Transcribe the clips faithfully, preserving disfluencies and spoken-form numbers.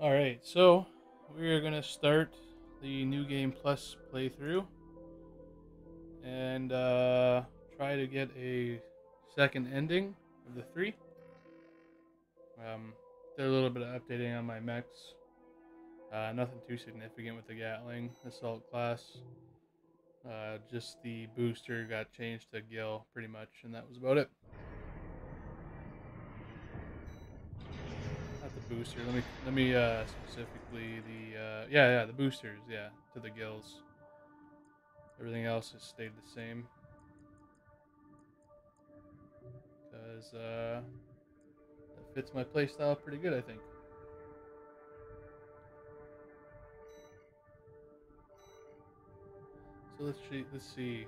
Alright, so we are going to start the New Game Plus playthrough and uh, try to get a second ending of the three. Um, did a little bit of updating on my mechs. Uh, nothing too significant with the Gatling Assault class. Uh, just the booster got changed to Gil pretty much, and that was about it. Not the booster. Let me let me uh, specifically the uh, yeah yeah the boosters yeah to the Gils. Everything else has stayed the same because uh, that fits my playstyle pretty good, I think. So let's see. Let's see.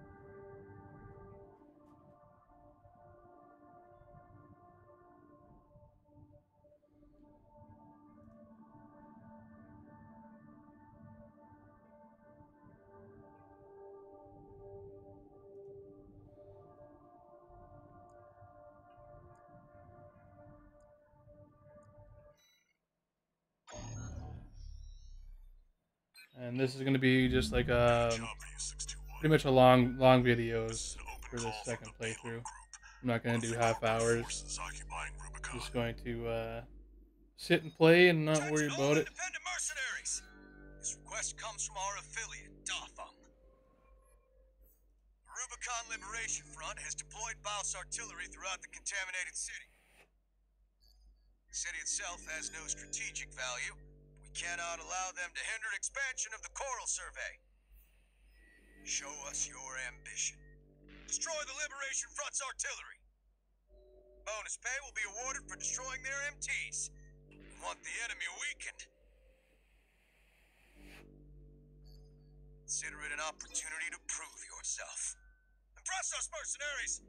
And this is going to be just like a um, pretty much a long long videos for this second playthrough. I'm not going to do half hours. Just going to uh, sit and play and not worry Attention all about it. independent mercenaries! This request comes from our affiliate, Dotham. The Rubicon Liberation Front has deployed Baus artillery throughout the contaminated city. The city itself has no strategic value. We cannot allow them to hinder expansion of the Coral Survey. Show us your ambition. Destroy the Liberation Front's artillery. Bonus pay will be awarded for destroying their M Ts. We want the enemy weakened. Consider it an opportunity to prove yourself. Impress us, mercenaries!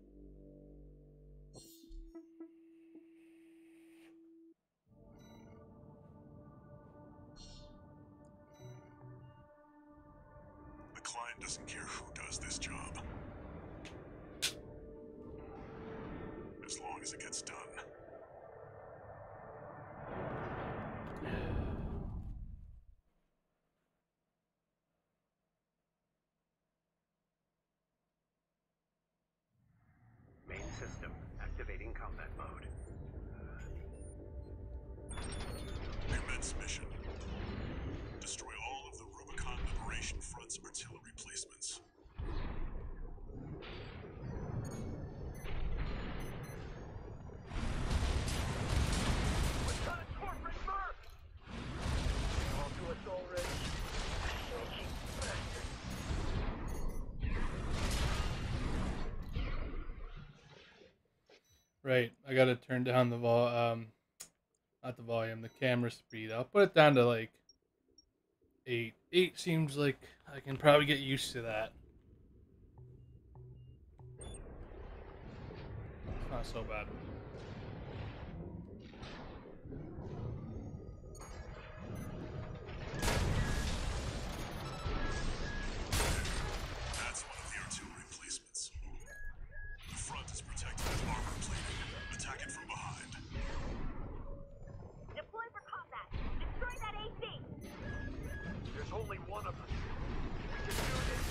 The client doesn't care who does this job, as long as it gets done. Main system activating combat mode. Commence mission. Destroy all of the Rubicon Liberation Front's artillery placements. What kind of corporate merc? All to us already. Sneaky bastard. Right, I gotta turn down the vol um, not the volume, the camera speed. I'll put it down to like eight. Eight seems like I can probably get used to that. It's not so bad. That's one of the artillery placements. The front is protected with armor plating. Attack it from behind. Deploy for combat. Destroy that A C. There's only one of us. We can do this.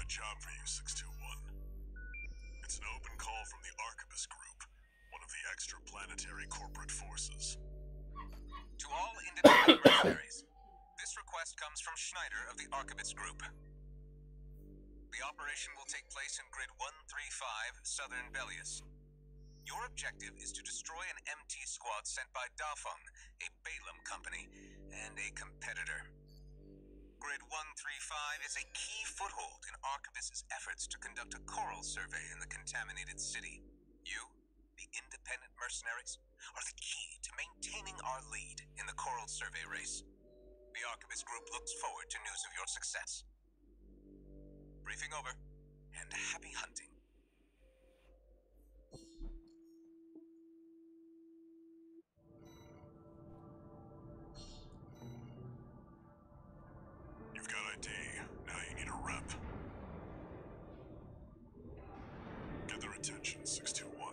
job for you, six two one. It's an open call from the Arquebus Group, one of the extraplanetary corporate forces. To all independent mercenaries, this request comes from Schneider of the Arquebus Group. The operation will take place in Grid one three five, Southern Bellius. Your objective is to destroy an M T squad sent by Dafeng, a Balaam company, and a competitor. Grid one three five is a key foothold in Arquebus's efforts to conduct a coral survey in the contaminated city. You, the independent mercenaries, are the key to maintaining our lead in the coral survey race. The Arquebus Group looks forward to news of your success. Briefing over, and happy hunting. You've got I D. Now you need a rep. Get their attention, six two one.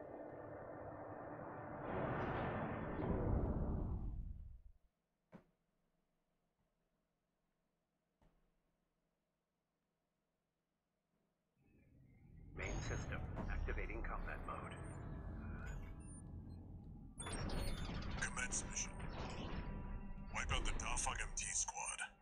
Main system activating combat mode. Commence mission. Wipe out the Dafeng M T squad.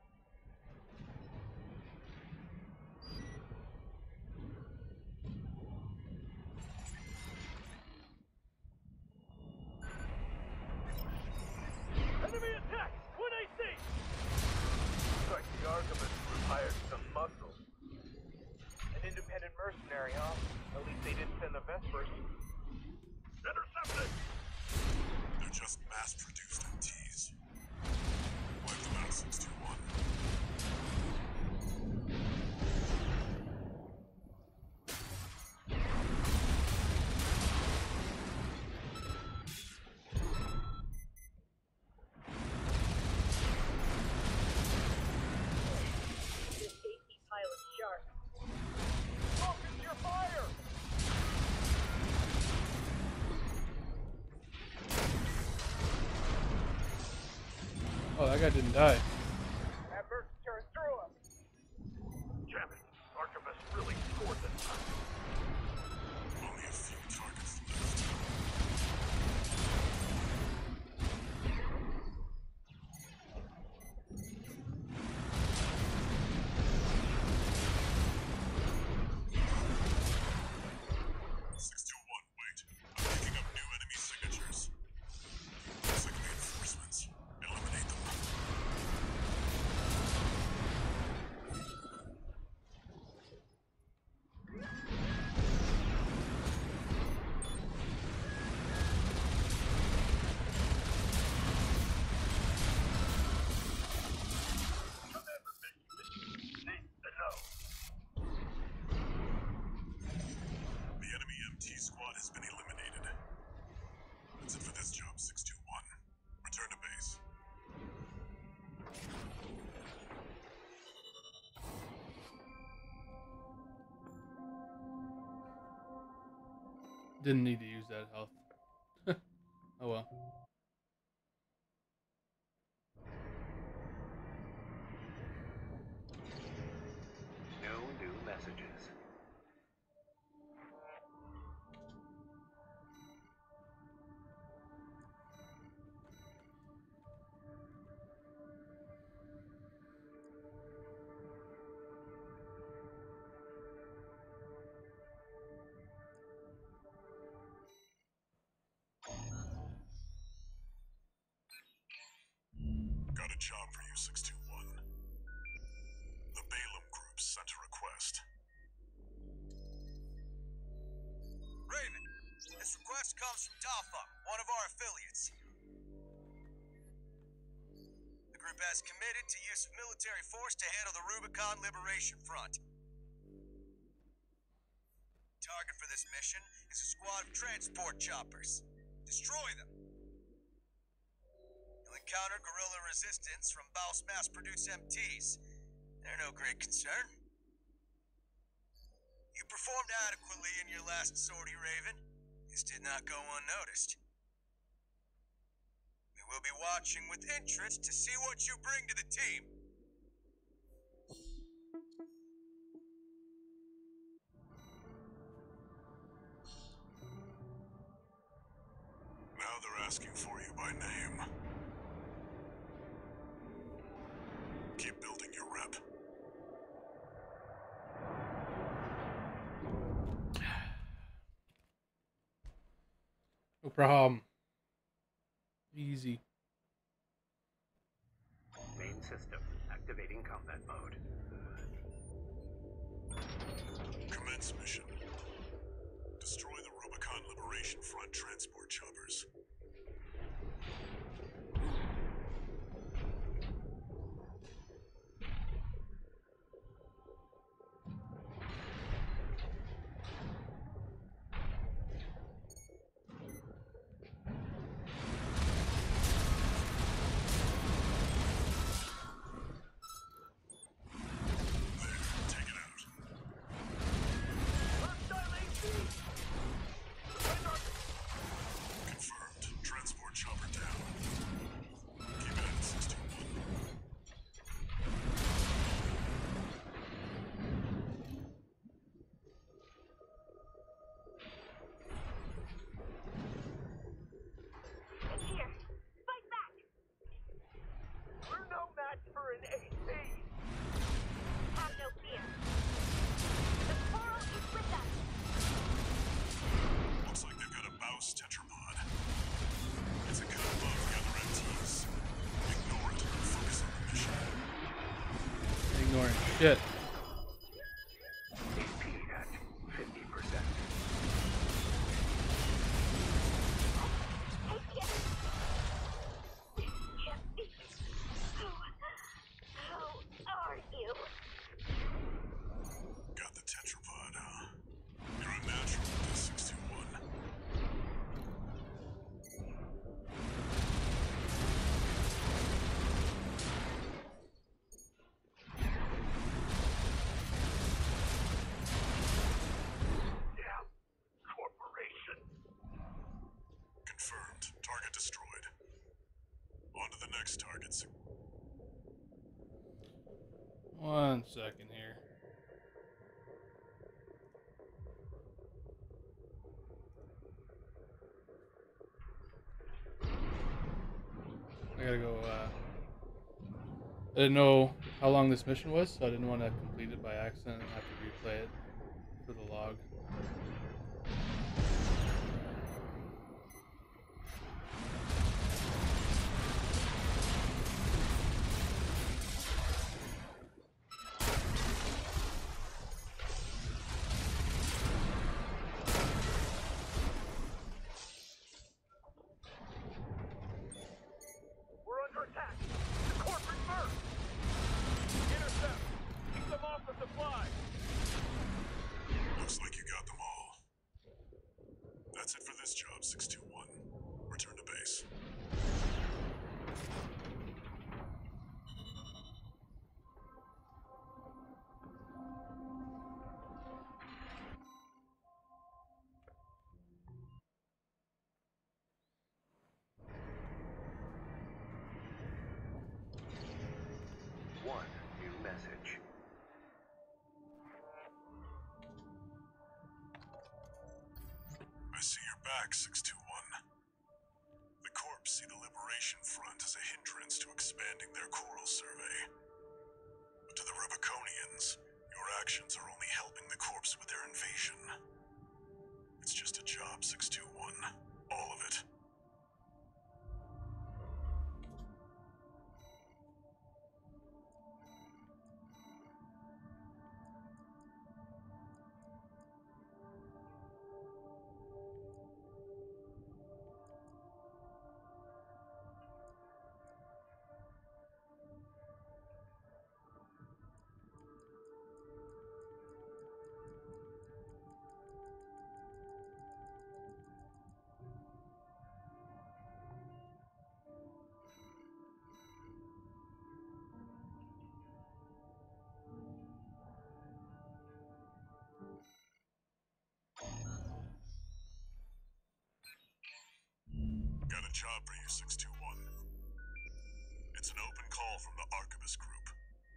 Enemy attack! one A C! Looks like the Arquebus Group hired some muscle. An independent mercenary, huh? At least they didn't send the Vespers. Intercepted! They're just mass-produced M Ts. Wipe them out, six two one. This A C pilot's sharp. Focus your fire! Oh, that guy didn't die. That burst turned through us! Damn it! Arquebus really scored this time. Only a few targets left. six two one, wait. I'm picking up new enemy signatures. Looks like reinforcements. Eliminate them. The enemy M T squad has been eliminated. That's it for this job, six two one. Return to base. Didn't need to use that health. Oh well. No new messages. Got a job for you, six two one. The Balaam Group sent a request. Raven, this request comes from Dafeng, one of our affiliates. The group has committed to use of military force to handle the Rubicon Liberation Front. Target for this mission is a squad of transport choppers. Destroy them. You'll encounter guerrilla resistance from Baus mass-produced M Ts. They're no great concern. You performed adequately in your last sortie, Raven. This did not go unnoticed. We will be watching with interest to see what you bring to the team. asking for you by name. Keep building your rep. No problem. Easy. Main system activating combat mode. Commence mission. Destroy the Rubicon Liberation Front transport choppers. Shit. H P at fifty percent. How are you? Got the tetrapod, huh? You're a natural with this six two one. Confirmed. Target destroyed. On to the next targets. One second here. I gotta go, uh... I didn't know how long this mission was, so I didn't want to complete it by accident and have to replay it for the log. Looks like you got them all. That's it for this job, six two one. Return to base. One new message. I see you're back, six two one. The Corps see the Liberation Front as a hindrance to expanding their coral survey. But to the Rubiconians, your actions are only helping the Corps with their invasion. It's just a job, six two one. All of it. Got a job for you, six two one. It's an open call from the Arquebus Group.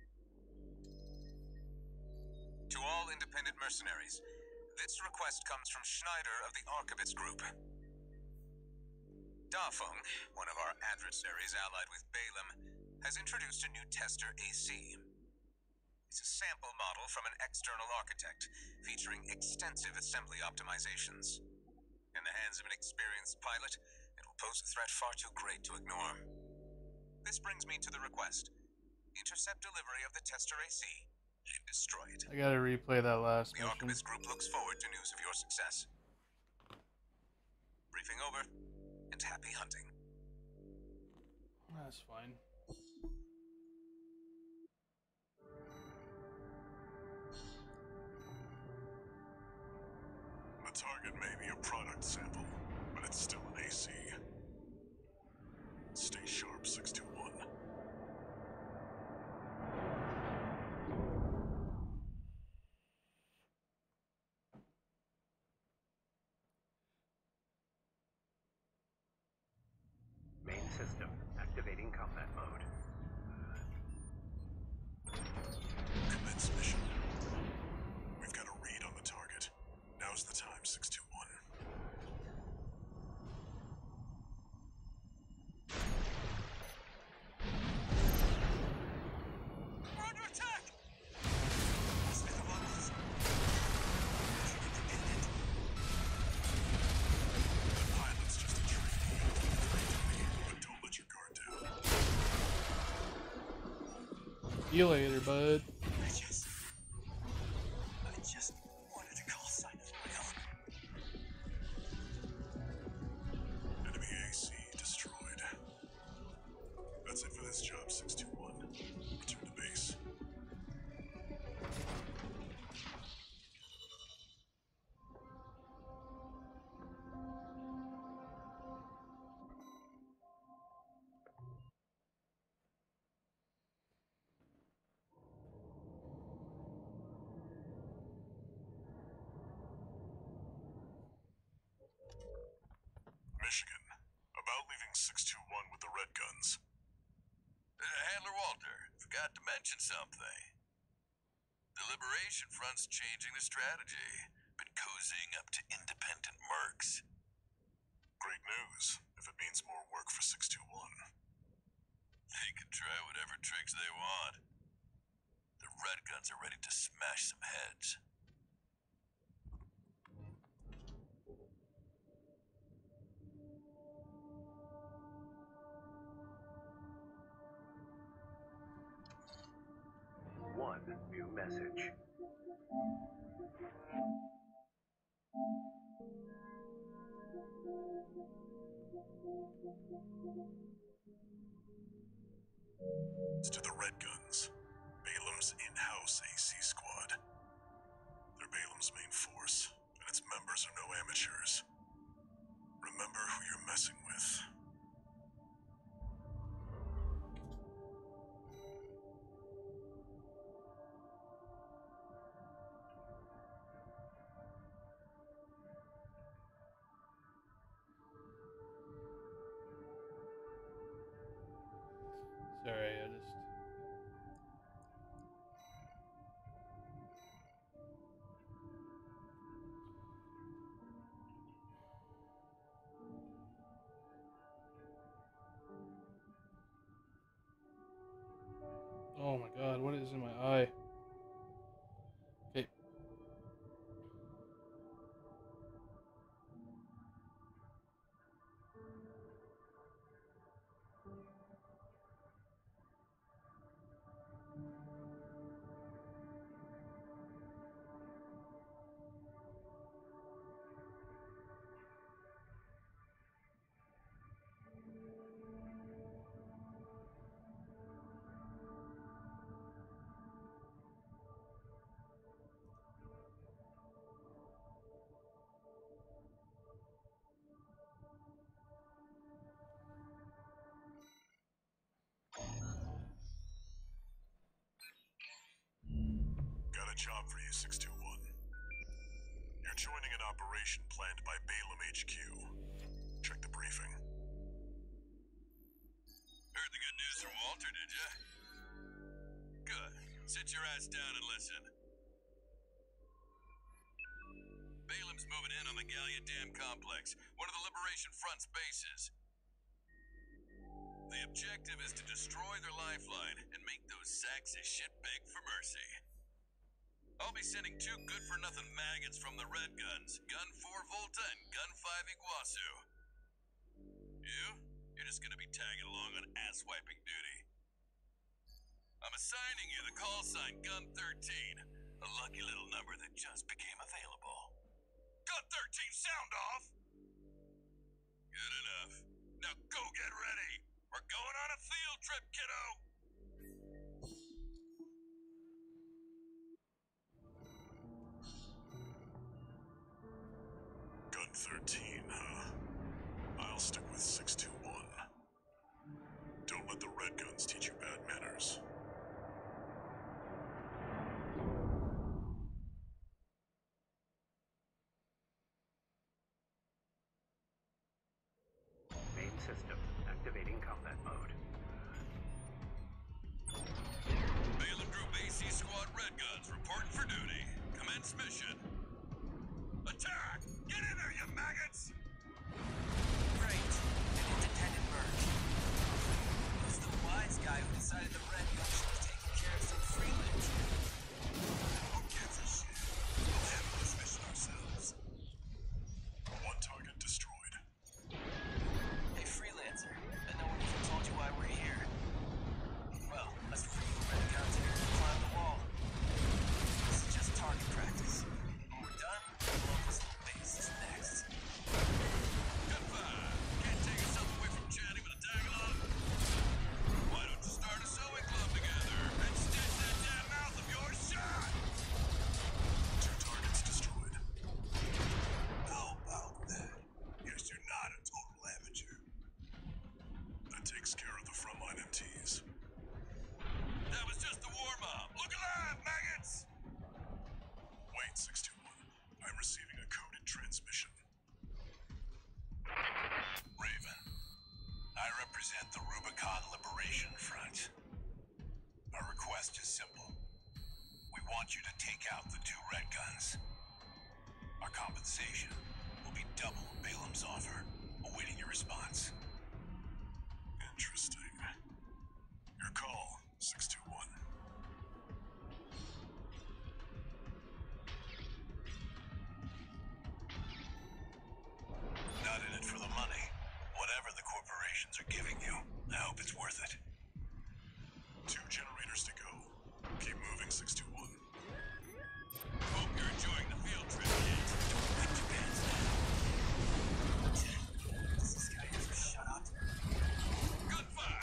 To all independent mercenaries, this request comes from Schneider of the Arquebus Group. Dafeng, one of our adversaries allied with Balaam, has introduced a new tester A C. It's a sample model from an external architect, featuring extensive assembly optimizations. In the hands of an experienced pilot, it will pose a threat far too great to ignore. This brings me to the request. Intercept delivery of the tester A C and destroy it. I gotta replay that last The mission. Archivist Group looks forward to news of your success. Briefing over, and happy hunting. That's fine. The target may be a product sample, but it's still an A C. Stay sharp, six two one. Main system activating combat mode. Commence mission. We've got a read on the target. Now's the time, six two one. We're under attack! The pilot's just a trainee. But don't let your guard down. See you later, bud. I just... I just wanted to call sign of my own. Enemy A C destroyed. That's it for this job, six two one. Return to base. Michigan. About leaving six two one with the red guns. Uh, Handler Walter, forgot to mention something. The Liberation Front's changing the strategy. Been cozying up to independent mercs. Great news, if it means more work for six two one. They can try whatever tricks they want. The Red Guns are ready to smash some heads. One new message. It's to the red guns. Balaam's in-house A C squad. They're Balaam's main force, and its members are no amateurs. Remember who you're messing with. Sorry, I just. Oh my god, what is in my eye? Okay. Got a job for you, six two one. You're joining an operation planned by Balaam H Q. Check the briefing. Heard the good news from Walter, did ya? Good. Sit your ass down and listen. Balaam's moving in on the Gallia Dam complex, one of the Liberation Front's bases. The objective is to destroy their lifeline and make those sacks of shit beg for mercy. I'll be sending two good-for-nothing maggots from the Red Guns, Gun four Volta and Gun five Iguazu. You? You're just gonna be tagging along on ass-wiping duty. I'm assigning you the call sign Gun thirteen, a lucky little number that just became available. Gun thirteen, sound off! Good enough. Now go get ready! We're going on a field trip, kiddo! Gun thirteen, huh? I'll stick with six two one. Don't let the Red Guns teach you bad manners. Main system activating combat mode. Balaam Group A C Squad Red Guns reporting for duty. Commence mission. Attack! Get in there, you maggots! Great. An independent merc. Who's the wise guy who decided the Red Guns should be taking care of some freelance? Who gives a shit? We'll handle this mission ourselves. One target destroyed. Hey, freelancer. I know one even told you why we're here. Well, that's for you Red Guns here to climb the wall. This is just target practice. When we're done, we'll blow up this little base is next. Gun five. Can't take yourself away from chatting with a tag-along? Why don't you start a sewing club together and stitch that damn mouth of yours shut? Two targets destroyed. How about that? Guess you're not a total amateur. That takes care of the frontline M Ts. That was just the warm-up. Look alive, maggots! Wait, six two one. I'm receiving a coded transmission. Raven, I represent the Rubicon Liberation Front. Our request is simple. We want you to take out the two Red Guns. Our compensation will be double Balaam's offer, awaiting your response. Interesting. Your call, six two one. Not in it for the money. Whatever the corporations are giving you, I hope it's worth it. Two generators to go. Keep moving, six two one. Hope you're enjoying the field trip, kid. Put your pants down. Does this guy ever shut up? Gun five!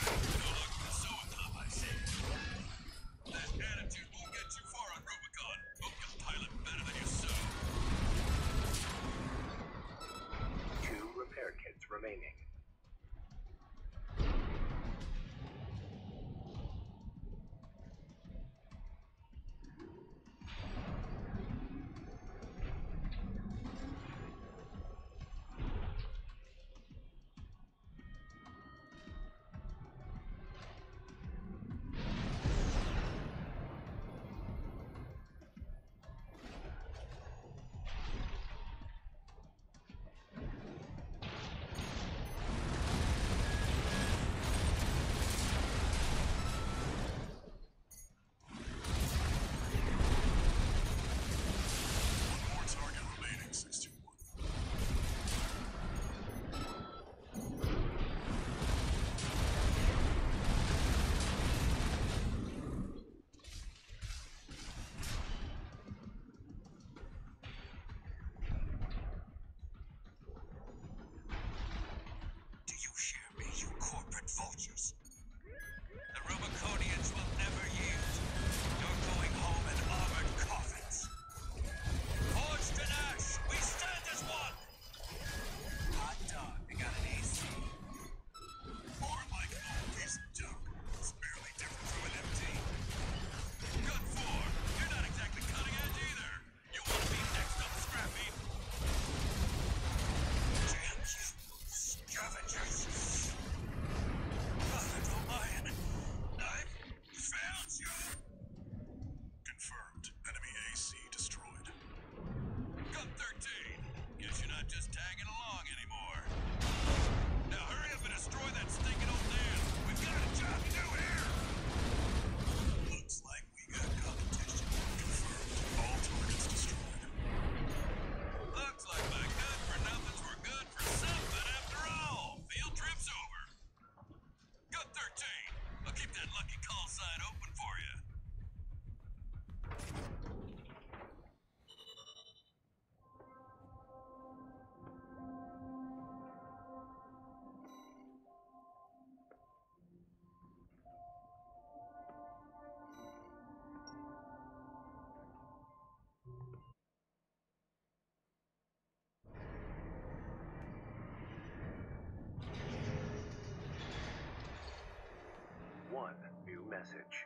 one, new message.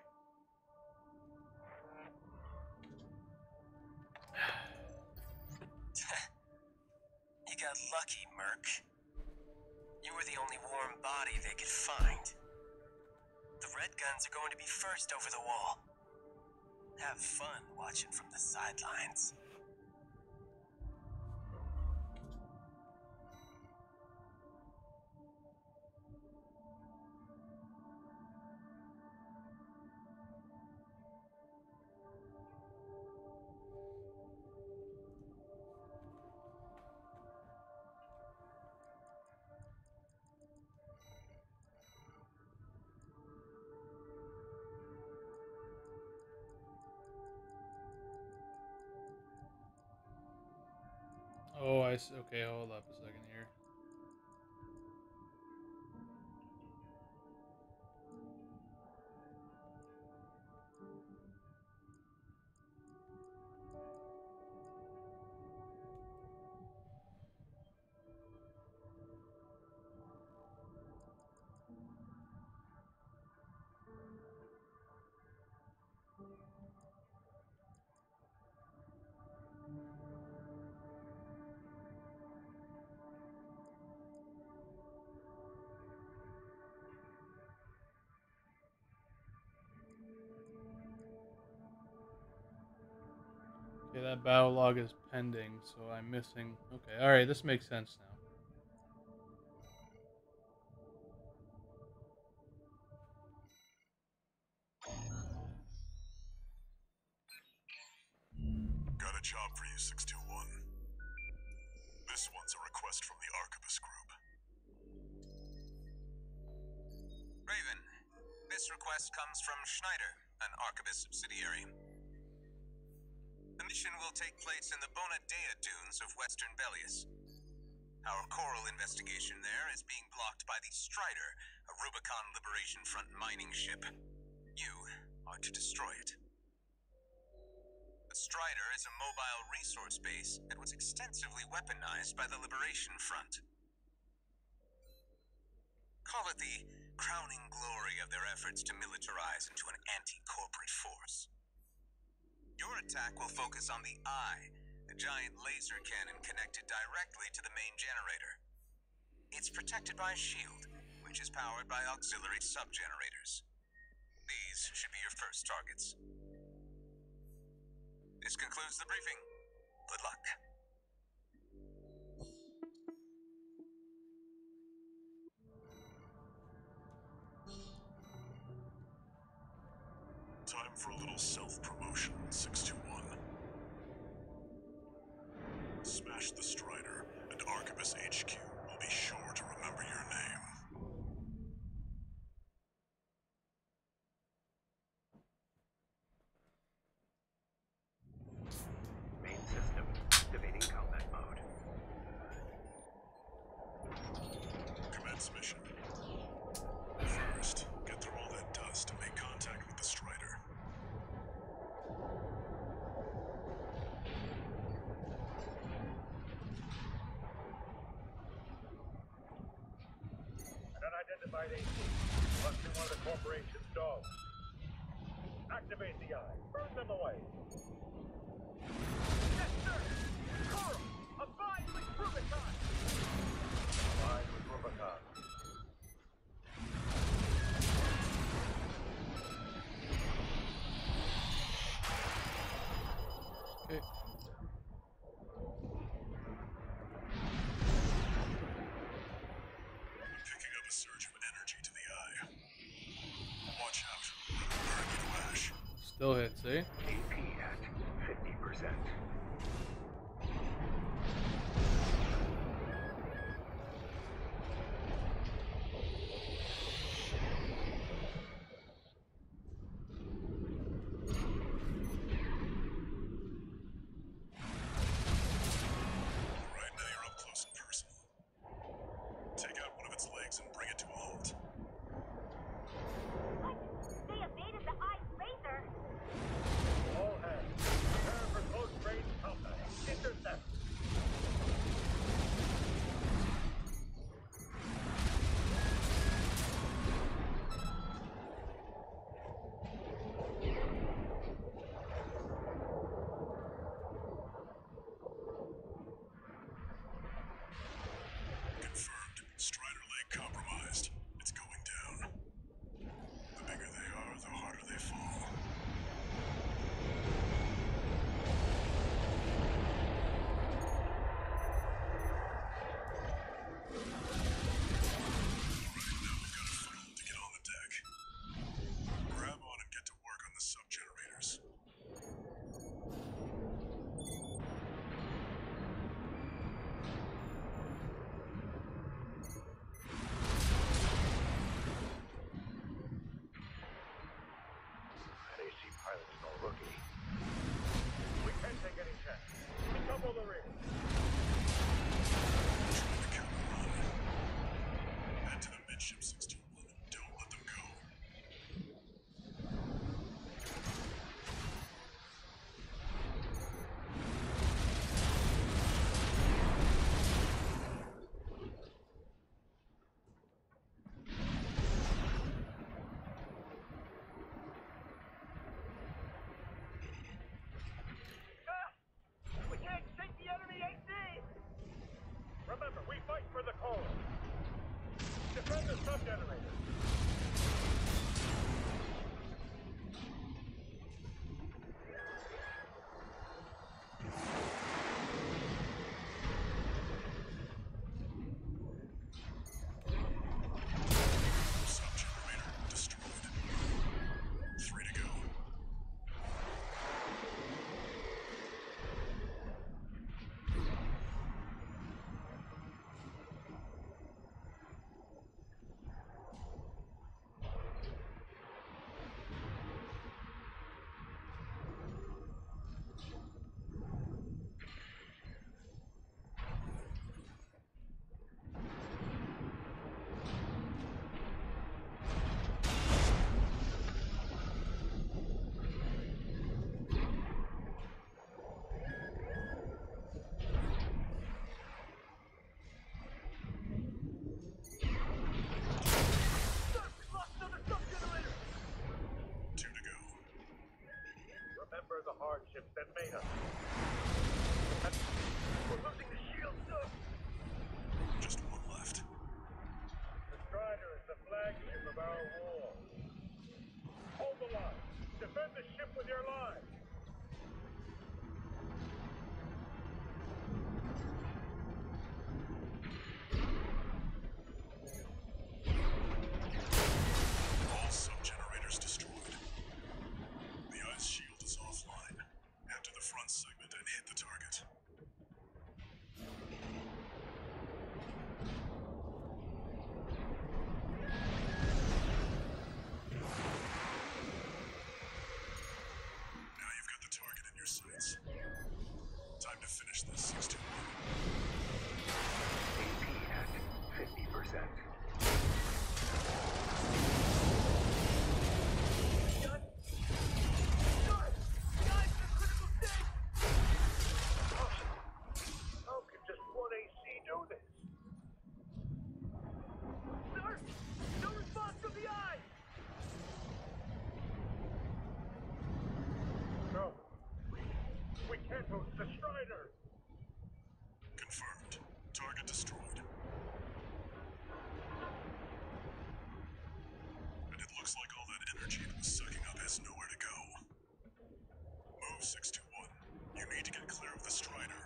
You got lucky, Merc. You were the only warm body they could find. The Red Guns are going to be first over the wall. Have fun watching from the sidelines. Oh, I see. Okay, hold up a second here. Okay, that battle log is pending, so I'm missing. Okay, alright, this makes sense now. Got a job for you, six two one. This one's a request from the Arquebus Group. Raven, this request comes from Schneider, an Arquebus subsidiary. The mission will take place in the Bonadea dunes of Western Bellius. Our coral investigation there is being blocked by the Strider, a Rubicon Liberation Front mining ship. You are to destroy it. The Strider is a mobile resource base that was extensively weaponized by the Liberation Front. Call it the crowning glory of their efforts to militarize into an anti-corporate force. Your attack will focus on the Eye, a giant laser cannon connected directly to the main generator. It's protected by a shield, which is powered by auxiliary sub-generators. These should be your first targets. This concludes the briefing. Good luck. Time for a little self-promotion, six two one. Smash the Strider, and Arquebus H Q will be sure to remember your name. Main system activating combat mode. Commence mission. First, get through all that dust to make contact with the Strider. An unidentified A T must be one of the corporation's dogs. Activate the Eye. Burn them away. Yes, sir! Coral! Abide with Rubicon! Abide with Rubicon. Okay. I'm picking up a surge of energy to the Eye. Watch out. Burn you to ash. Still hits, eh? A P at fifty percent. Right now you're up close and personal. Take out one of its legs and bring it to a halt. What? They evaded the Eye's laser? All hands, prepare for close range ship that made us. We're losing the shield, sir. Just one left. The Strider is the flagship of our war. Hold the line. Defend the ship with your lives. All sub-generators destroyed. The ice shield is offline. Head to the front segment and hit the target. Now you've got the target in your sights. Time to finish this, six two one. A P at fifty percent. Guys! Guys! Guys, the critical state! How can just one A C do this? Sir! No response from the eye! No. We can't host the Strider! Confirmed. Target destroyed. And it looks like all that energy it was sucking up has nowhere to go. Move, six two one. You need to get clear of the Strider.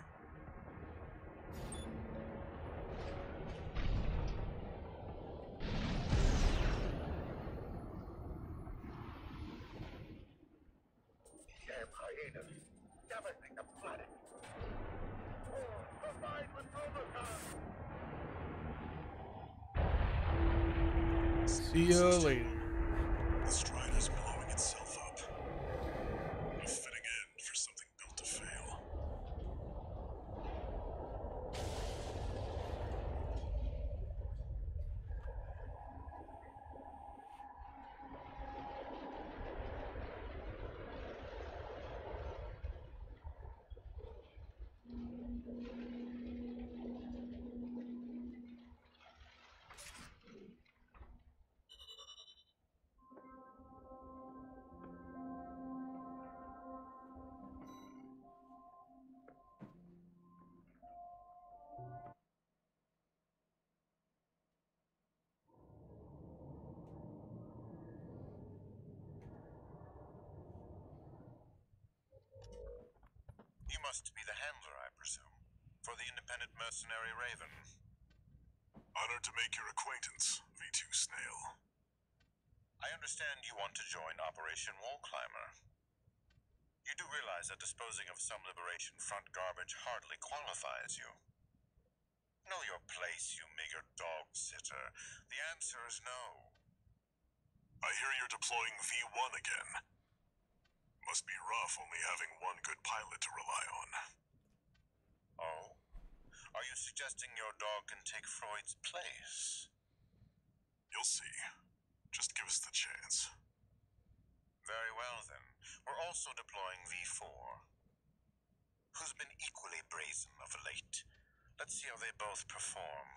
Damn hyenas! Devastating the planet! Oh, combined with Rubicon! See you later. The Strider's blowing itself up. A fitting end for something built to fail. You must be the handler, I presume, for the independent mercenary Raven. Honored to make your acquaintance, V two Snail. I understand you want to join Operation Wall Climber. You do realize that disposing of some Liberation Front garbage hardly qualifies you. Know your place, you meager dog sitter. The answer is no. I hear you're deploying V one again. Must be rough only having one good pilot to rely on. Oh? Are you suggesting your dog can take Freud's place? You'll see. Just give us the chance. Very well, then. We're also deploying V four, who's been equally brazen of late. Let's see how they both perform.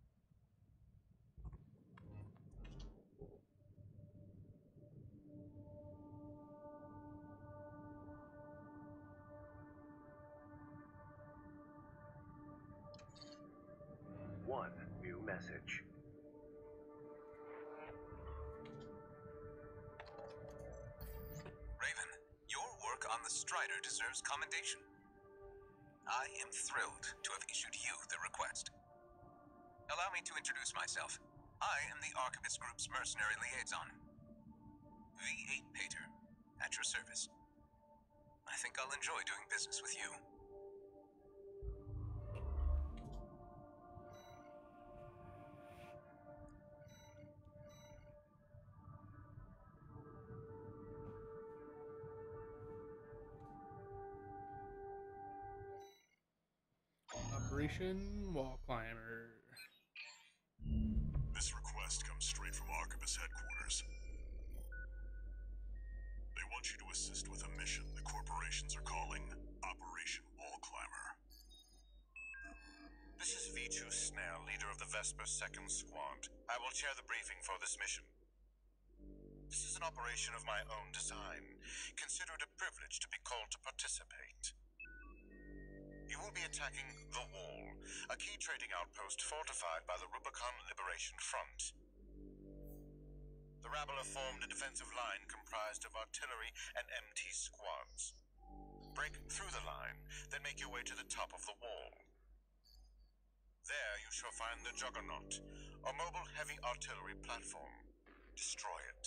One new message. Raven, your work on the Strider deserves commendation. I am thrilled to have issued you the request. Allow me to introduce myself. I am the Archivist Group's mercenary liaison. V eight Pater, at your service. I think I'll enjoy doing business with you. Operation Wall Climber. This request comes straight from Archivist headquarters. They want you to assist with a mission the corporations are calling Operation Wall Climber. This is V two Snail, leader of the Vesper Second Squad. I will chair the briefing for this mission. This is an operation of my own design. Consider it a privilege to be called to participate. You will be attacking The Wall, a key trading outpost fortified by the Rubicon Liberation Front. The rabble have formed a defensive line comprised of artillery and M T squads. Break through the line, then make your way to the top of the wall. There you shall find the Juggernaut, a mobile heavy artillery platform. Destroy it.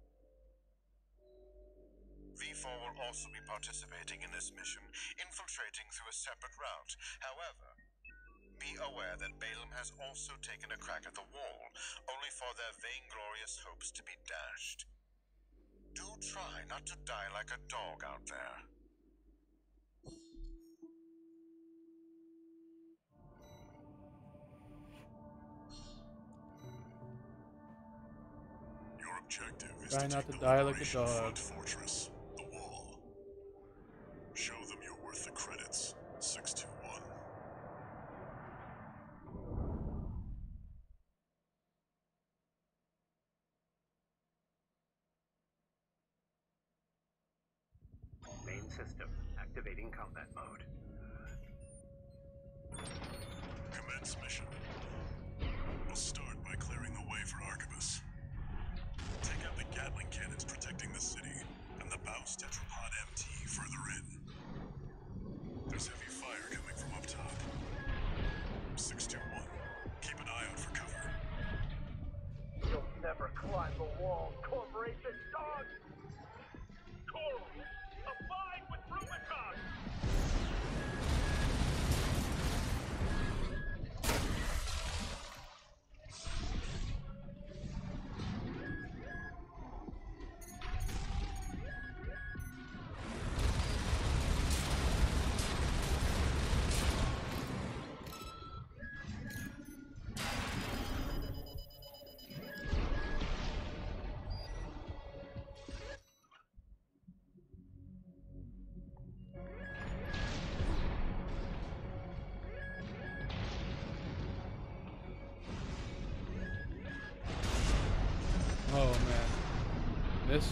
V four will also be participating in this mission, infiltrating through a separate route. However, be aware that Balaam has also taken a crack at the wall, only for their vainglorious hopes to be dashed. Do try not to die like a dog out there. Your objective is Try to not take to the die like a Liberation dog. Front fortress, the Wall. Show them you're worth the credits, six two one. Main system activating combat mode. Commence mission. We'll start by clearing the way for Arquebus. Take out the Gatling cannons protecting the city, and the Baus Tetrapod M T further in. There's heavy fire coming from up top. six two one, keep an eye out for cover. You'll never climb the wall, Corporation dog! Coral, abide with Rubicon! Oh man, this.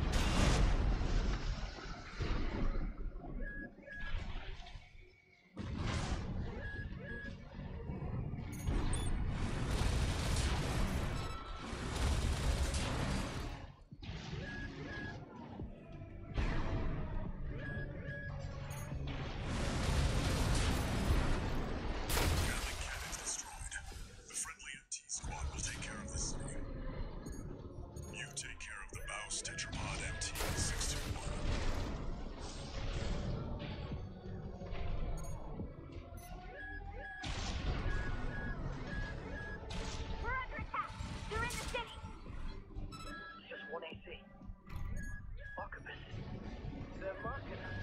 Gatling cannons destroyed. The friendly M T squad will take care of the city. You take care of the Baus Tetrapod M T six two one. We're under attack. They're in the city. It's just one A C. Arquebus. They're marking us.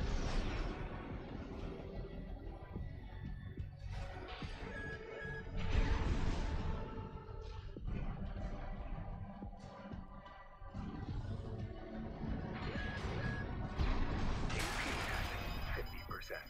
fifty percent.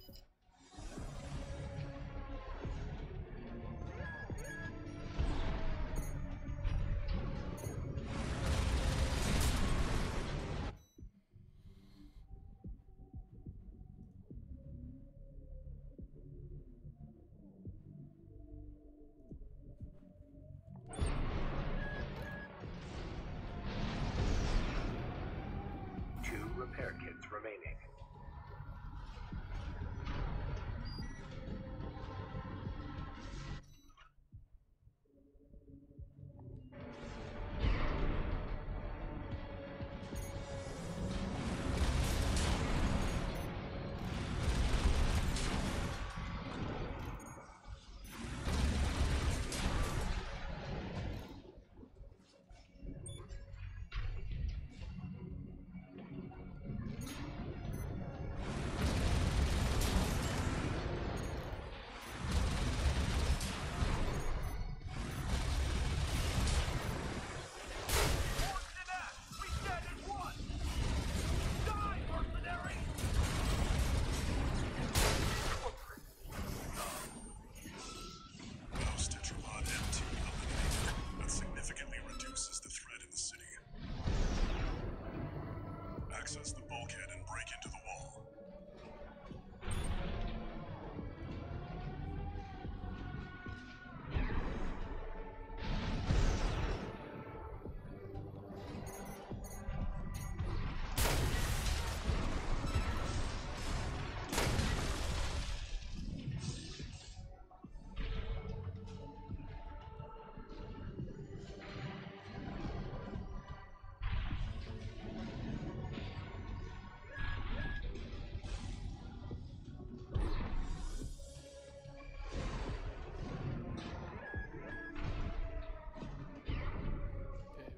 Two repair kits remaining.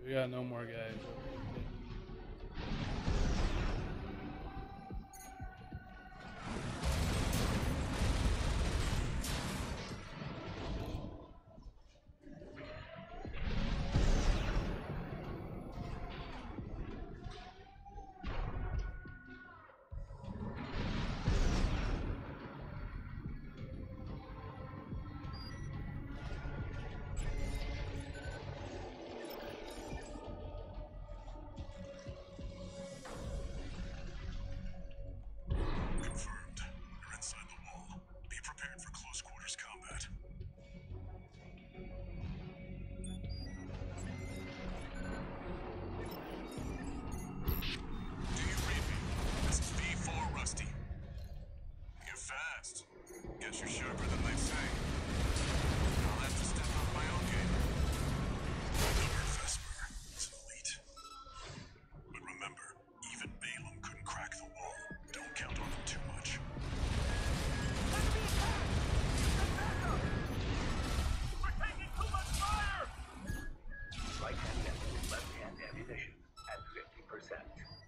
we got no more guys. Confirmed. You're inside the wall. Be prepared for close quarters combat. Do you read me? This is V four Rusty. You're fast. Guess you're sharper than they say. I'll have to step up my own game. Remember, Vesper. It's elite. But remember, even Balaam couldn't crack the wall. Don't count on them too much. We're taking too much fire! Right hand weapon, left hand ammunition at fifty percent.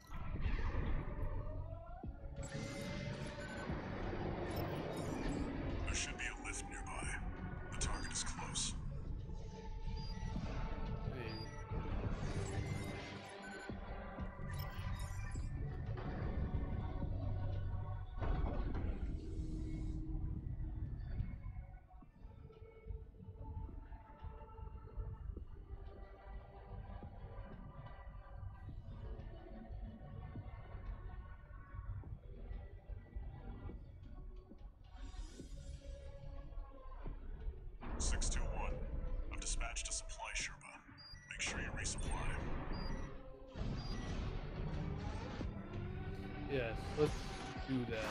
There should be a lift nearby. The target is close. Hey. six two one. I've dispatched a supply Sherpa. Make sure you resupply. Yes, let's do that.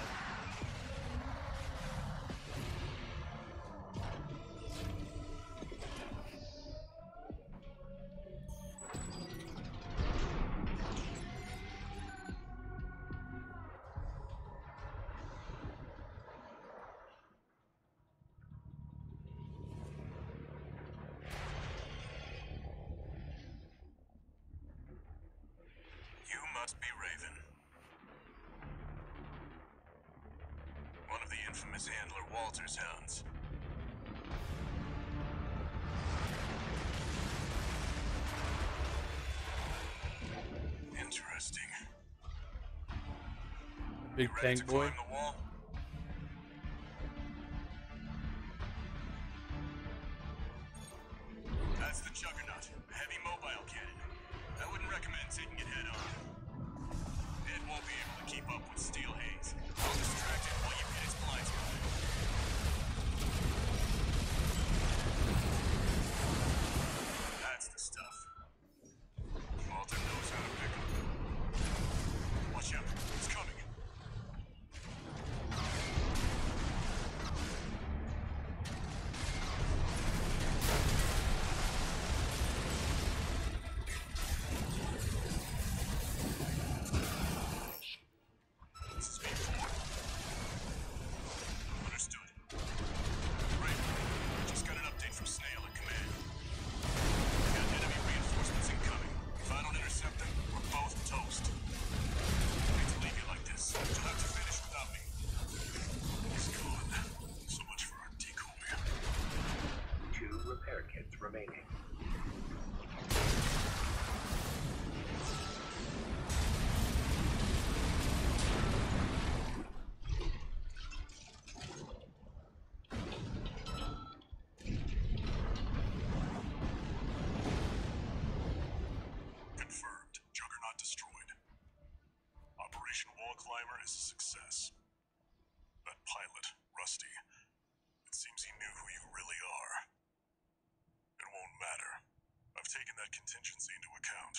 You must be Raven. One of the infamous handler Walter's hounds. Interesting. Big You ready tank to boy. climb the wall? That's the Juggernaut, a heavy mobile cannon. I wouldn't recommend taking it head on. It won't be able to keep up with Steel Haze. I'll distract it while you hit its blind spot. That's the stuff. Walter knows how to pick 'em. Watch out, it's coming. This is V four. Understood. Raven, just got an update from Snail at command. We got enemy reinforcements incoming. If I don't intercept them, we're both toast. I hate to leave you like this. You'll have to finish without me. He's gone. So much for our decoy. Two repair kits remaining. Confirmed. Juggernaut destroyed. Operation Wall Climber is a success. That pilot, Rusty, it seems he knew who you really are. It won't matter. I've taken that contingency into account.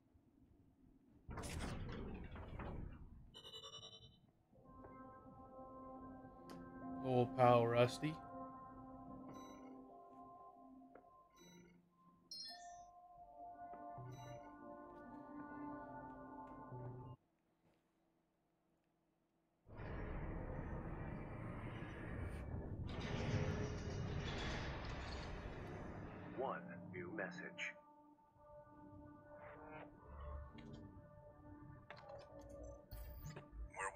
Old pal Rusty. One new message.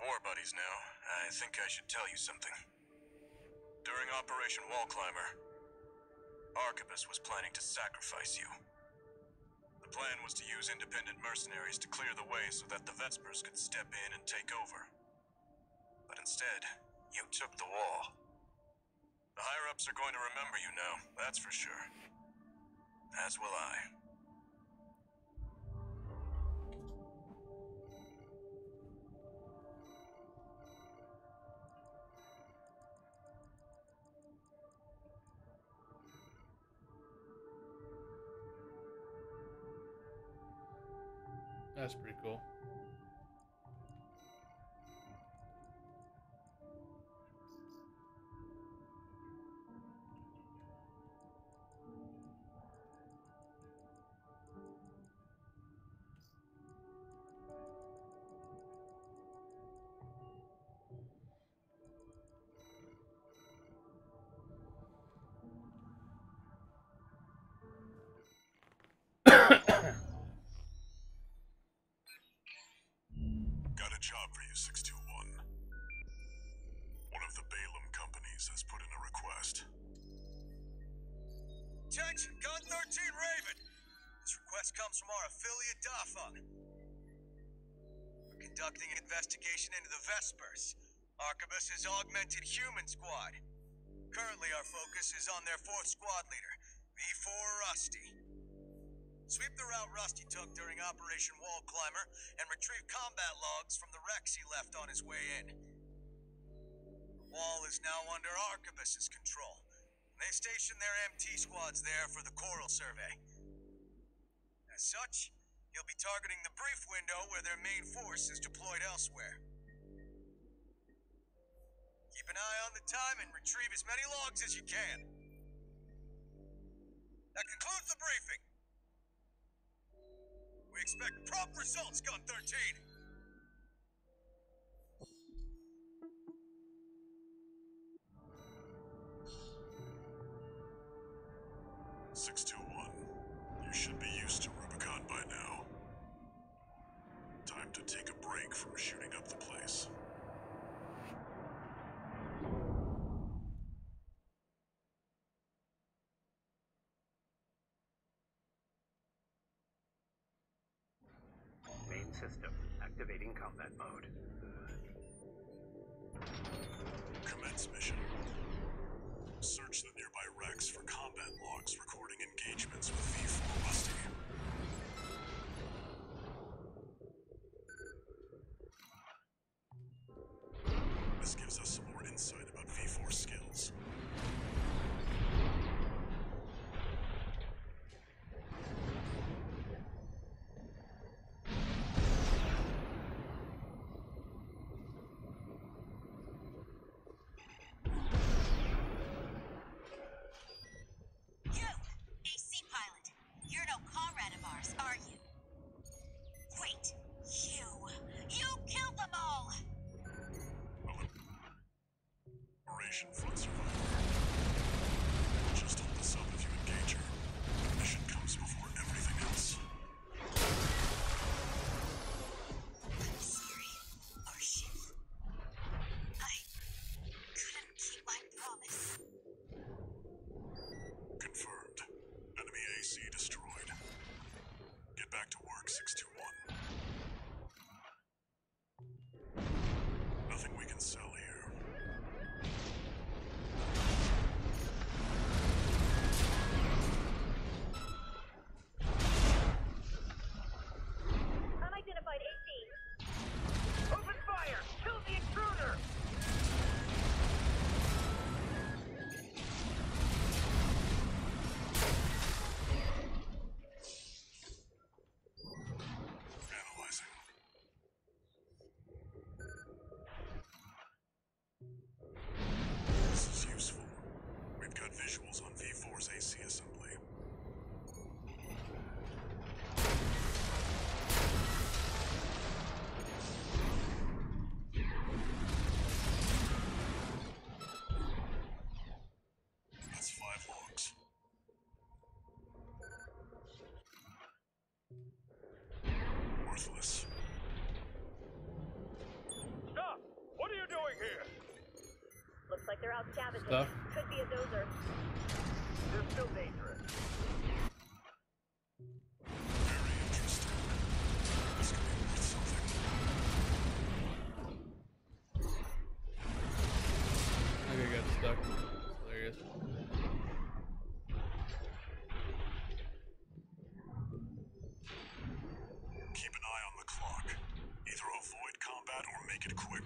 war buddies now, I think I should tell you something. During Operation Wall Climber, Arquebus was planning to sacrifice you. The plan was to use independent mercenaries to clear the way so that the Vespers could step in and take over. But instead, you took the wall. The higher-ups are going to remember you now, that's for sure. As will I. That's pretty cool. Got a job for you, six two one. One of the Balaam companies has put in a request. Attention, Gun thirteen Raven. This request comes from our affiliate Dafeng. We're conducting an investigation into the Vespers, Arquebus' augmented human squad. Currently, our focus is on their fourth squad leader, V four Rusty. Sweep the route Rusty took during Operation Wall Climber and retrieve combat logs from the wrecks he left on his way in. The wall is now under Arquebus' control. They stationed their M T squads there for the Coral Survey. As such, he'll be targeting the brief window where their main force is deployed elsewhere. Keep an eye on the time and retrieve as many logs as you can. That concludes the briefing. We expect prompt results, Gun thirteen. six two one, you should be used to Rubicon by now. Time to take a break from shooting up the place. Main system activating combat mode. Commence mission. Search the nearby wrecks for combat logs recording engagements with V four Rusty. This gives us some more insight about V four skills. You, A C pilot. You're no comrade of ours, are you? Wait, you. You killed them all! Operation Front Survivor. Just hold this up if you engage her. The mission comes before everything else. I'm sorry, Arshif. I couldn't keep my promise. Confirmed. Enemy A C destroyed. Get back to work, six two one. Nothing we can sell here. Unidentified A C. Open fire! Kill the intruder! Analyzing. This is useful. We've got visuals on V four's A C assembly. That's five logs. Worthless. Stop! They're out scavenging. stuff. Could be a dozer. They're still dangerous. Very interesting. This could be worth something. I think I got stuck. That's hilarious. Keep an eye on the clock. Either avoid combat or make it quick.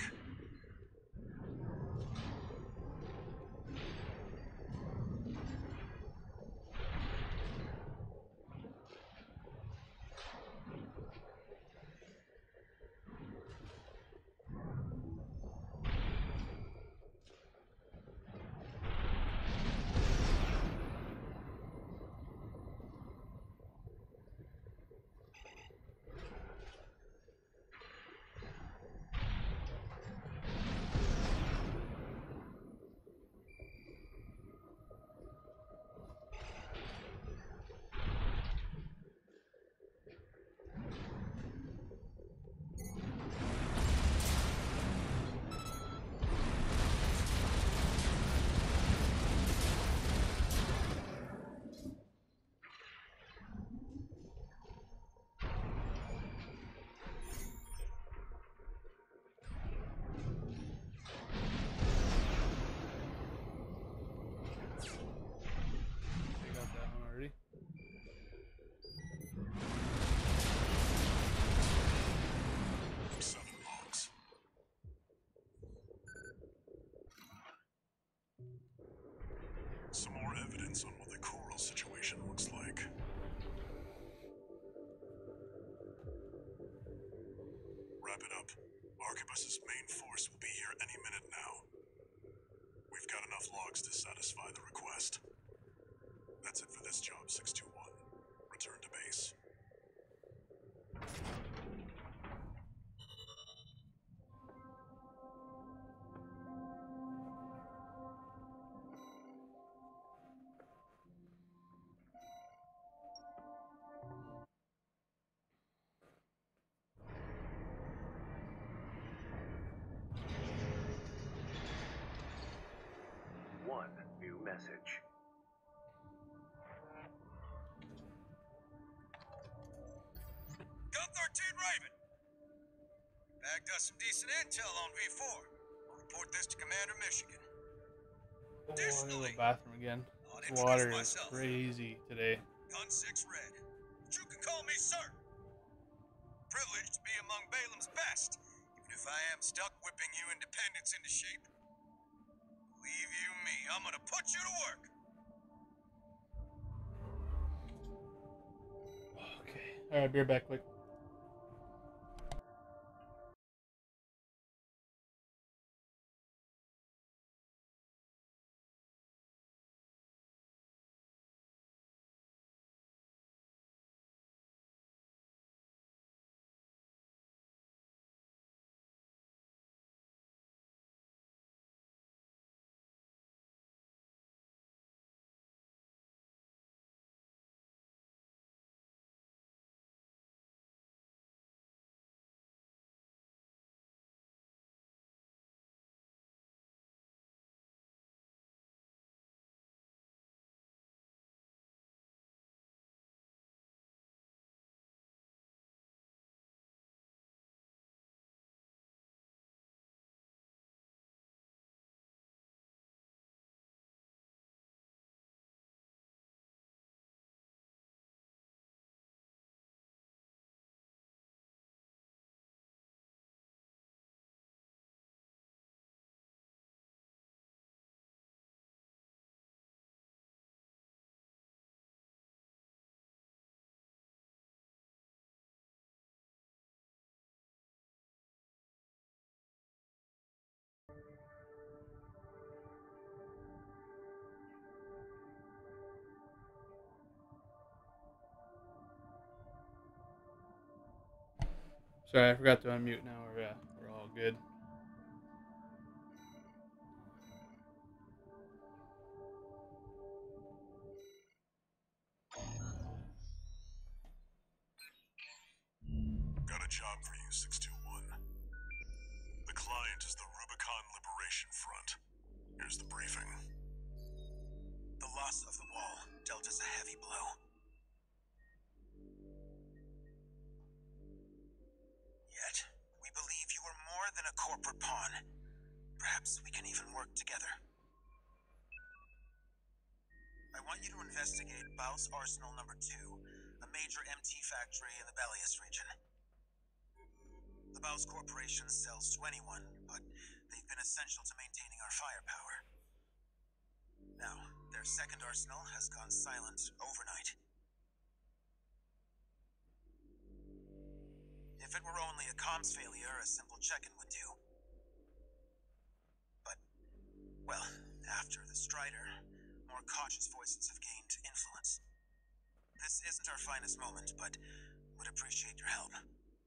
I got that one already. Seven logs. Some more evidence on what the coral situation looks like. Wrap it up. Arquebus's main force will be here any minute now. We've got enough logs to satisfy the request. That's it for this job, six two one. Return to base. One new message. Gun thirteen Raven. Bagged us some decent intel on V four. I'll report this to Commander Michigan. Oh, I need a Additionally, little bathroom again. I'll This introduce water is myself. crazy today. Gun six Red. But you can call me sir. Privileged to be among Balaam's best, even if I am stuck whipping you independents into shape. Believe you me, I'm gonna put you to work. Okay. Alright, be right back quick. Sorry, I forgot to unmute. Now we're uh, we're all good. Got a job for you, six two one. The client is the Rubicon Liberation Front. Here's the briefing. The loss of the wall dealt us a heavy blow. Yet, we believe you are more than a corporate pawn. Perhaps we can even work together. I want you to investigate Baus Arsenal number two, a major M T factory in the Belius region. The Baus Corporation sells to anyone, but they've been essential to maintaining our firepower. Now, their second arsenal has gone silent overnight. If it were only a comms failure, a simple check-in would do. But, well, after the Strider, more cautious voices have gained influence. This isn't our finest moment, but would appreciate your help.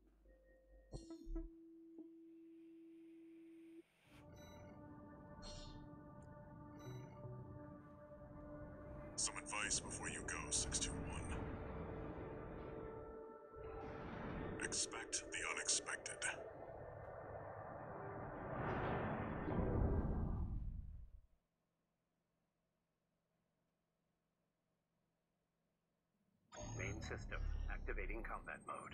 Some advice before you go, six two one. Expect the unexpected. Main system activating combat mode.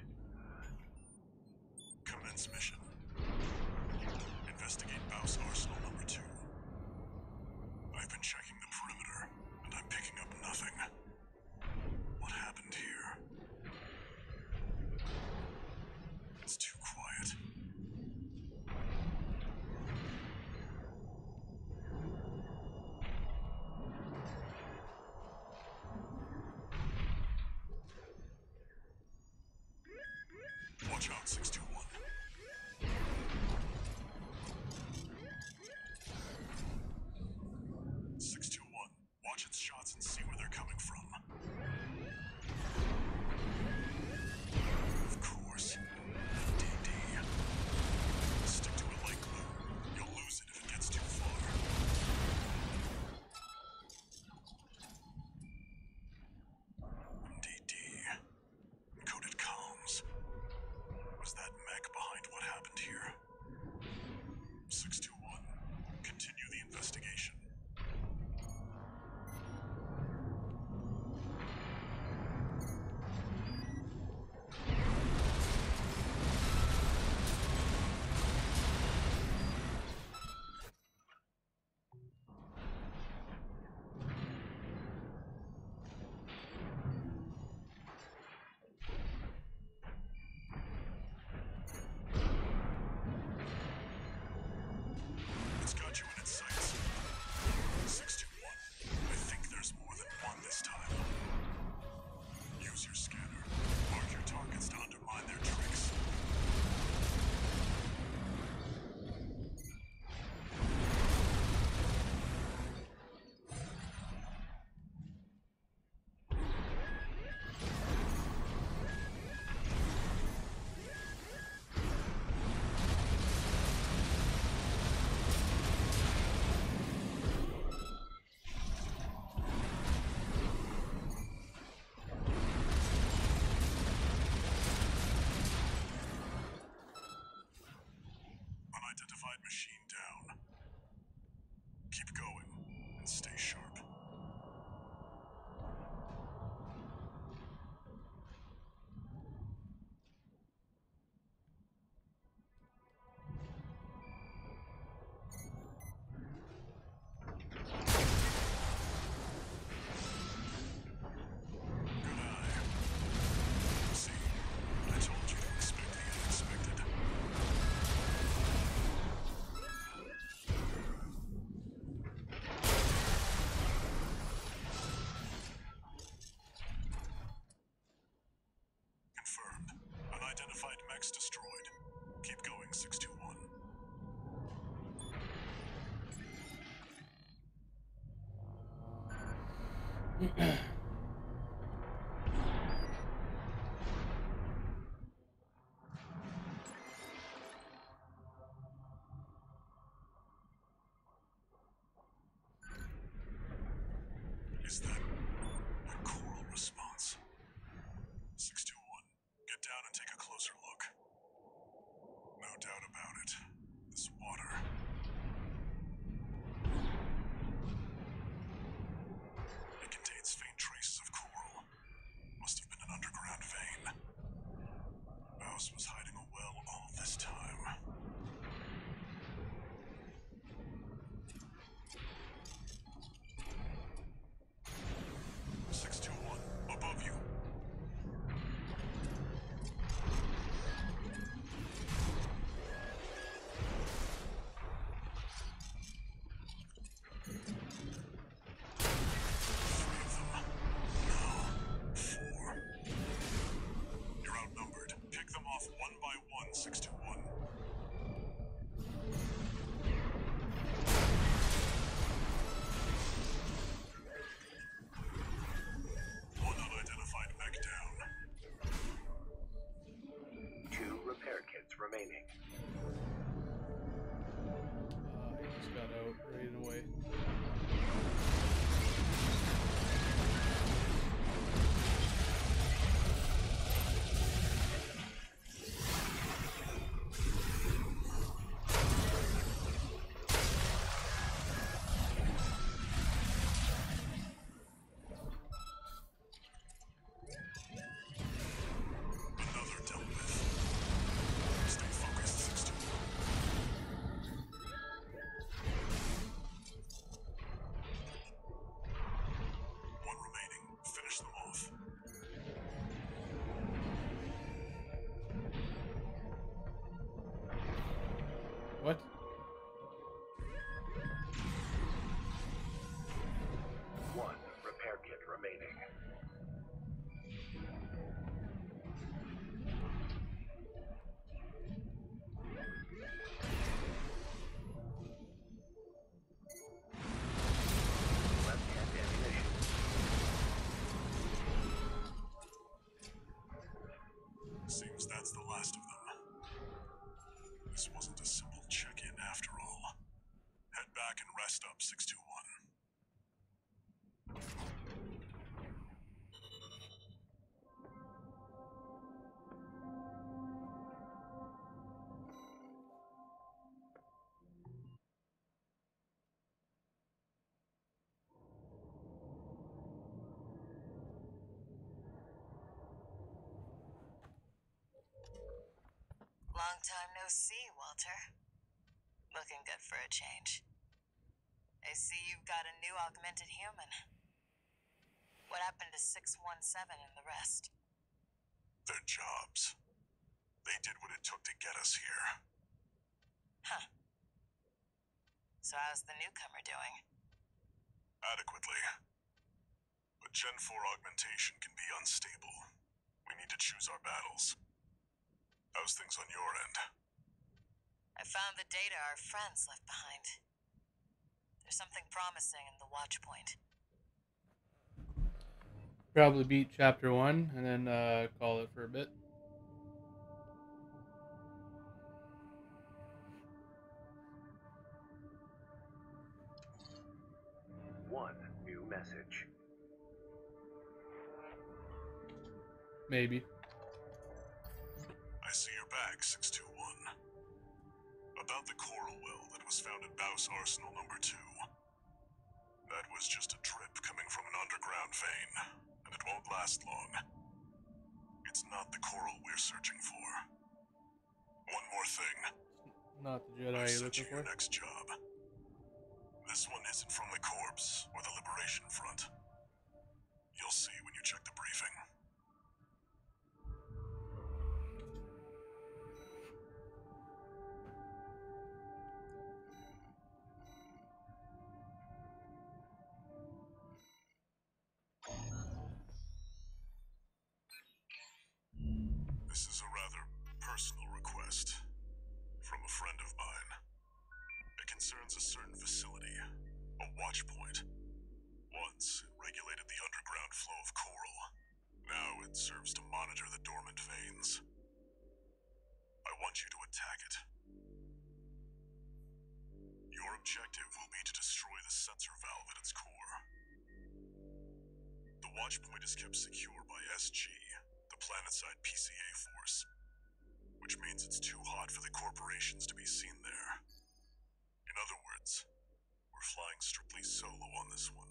Commence mission. Investigate Baus Arsenal number two. I've been checking the perimeter, and I'm picking up nothing. What happened here? It's too quiet. Watch out, six two one. six two one, watch its shots and see where they're coming from. Of course. D D. Stick to it like glue. You'll lose it if it gets too far. D D. Encoded comms. Was that mech behind what happened here? six two one. Continue the investigation. It's got you in its sights. six two one. I think there's more than one this time. Use your scanner. Mark your targets to undermine their tricks. Unidentified machine down. Keep going and stay sharp. Good eye. See, I told you to expect the unexpected. Confirmed. Unidentified mechs destroyed. Keep going, six two one. Is that a choral response? six two one, get down and take a closer look. No doubt about it. This water. boss was hiding a well all this time. six two one, above you. One by one, six two one. One unidentified mech down. Two repair kits remaining. Uh, he just got out right away. What? One repair kit remaining. Left-hand ammunition. Seems that's the last of them. This wasn't a simple check-in after all. Head back and rest up, six two one. Long time no see, Walter. Looking good for a change. I see you've got a new augmented human. What happened to six one seven and the rest? Their jobs. They did what it took to get us here. Huh. So how's the newcomer doing? Adequately. But Gen four augmentation can be unstable. We need to choose our battles. How's things on your end? I found the data our friends left behind. There's something promising in the watch point. Probably beat chapter one and then uh, call it for a bit. One new message. Maybe. I see your back, six two one. About the coral well that was found at Baus Arsenal number two. That was just a drip coming from an underground vein, and it won't last long. It's not the coral we're searching for. One more thing. Not the Jedi I you're sent looking you your for. next job. This one isn't from the Corps or the Liberation Front. You'll see when you check the briefing. This is a rather personal request from a friend of mine. It concerns a certain facility, a watch point. Once, it regulated the underground flow of coral. Now it serves to monitor the dormant veins. I want you to attack it. Your objective will be to destroy the sensor valve at its core. The watch point is kept secure by S G, the planetside P C A force, which means it's too hot for the corporations to be seen there. In other words, we're flying strictly solo on this one.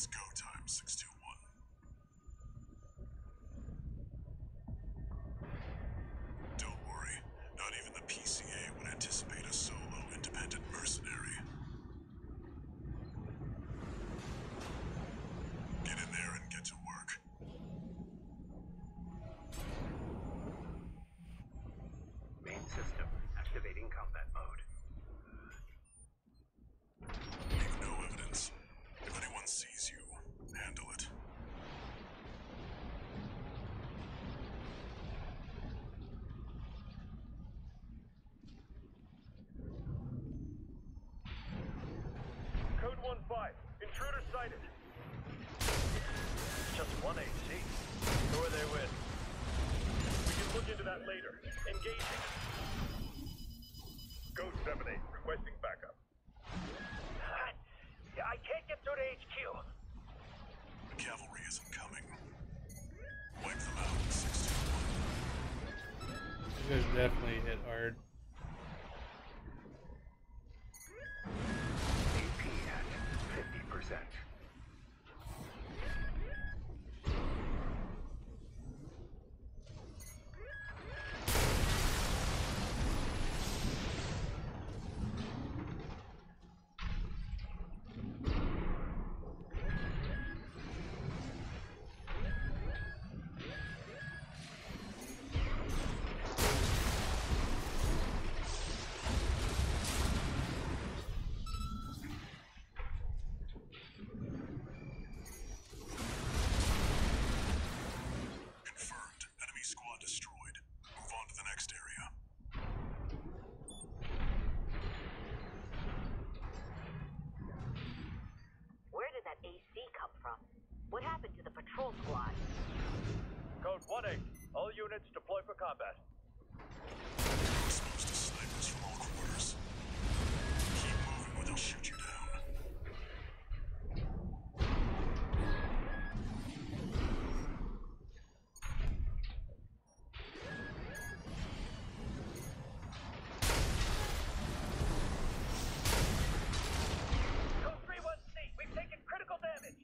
It's go time, six two one. Don't worry, not even the P C A would anticipate a solo independent mercenary. Get in there and get to work. Main system activating combat mode. Leave no evidence. If anyone sees you, handle it. Code one five. Intruder sighted. Just one A C. Who are they with? We can look into that later. Engaging. Code seven eight. Requesting backup. I can't get through to H Q. The cavalry isn't coming. Wipe them out, six two one. You guys definitely hit hard. A P at fifty percent. Confirmed. Enemy squad destroyed. Move on to the next area. Where did that A C come from? What happened to the patrol squad? Code one eight. All units deploy for combat. Exposed to snipers from all quarters. Keep moving or they'll shoot you down. Code three one C. We've taken critical damage.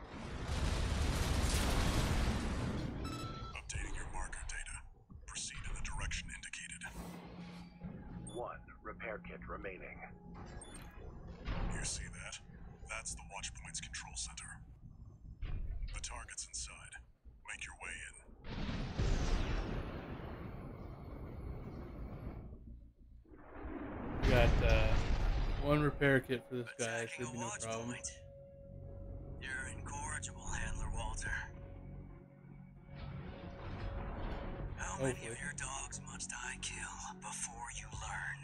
Updating your marker data. Proceed in the direction indicated. One repair kit remaining. You see that? That's the Watchpoint's control center. The target's inside. Make your way in. We got uh, one repair kit for this guy. Attacking Should be a no watch problem. point. You're incorrigible, Handler Walter. How many Hopefully. of your dogs must I kill before you learn?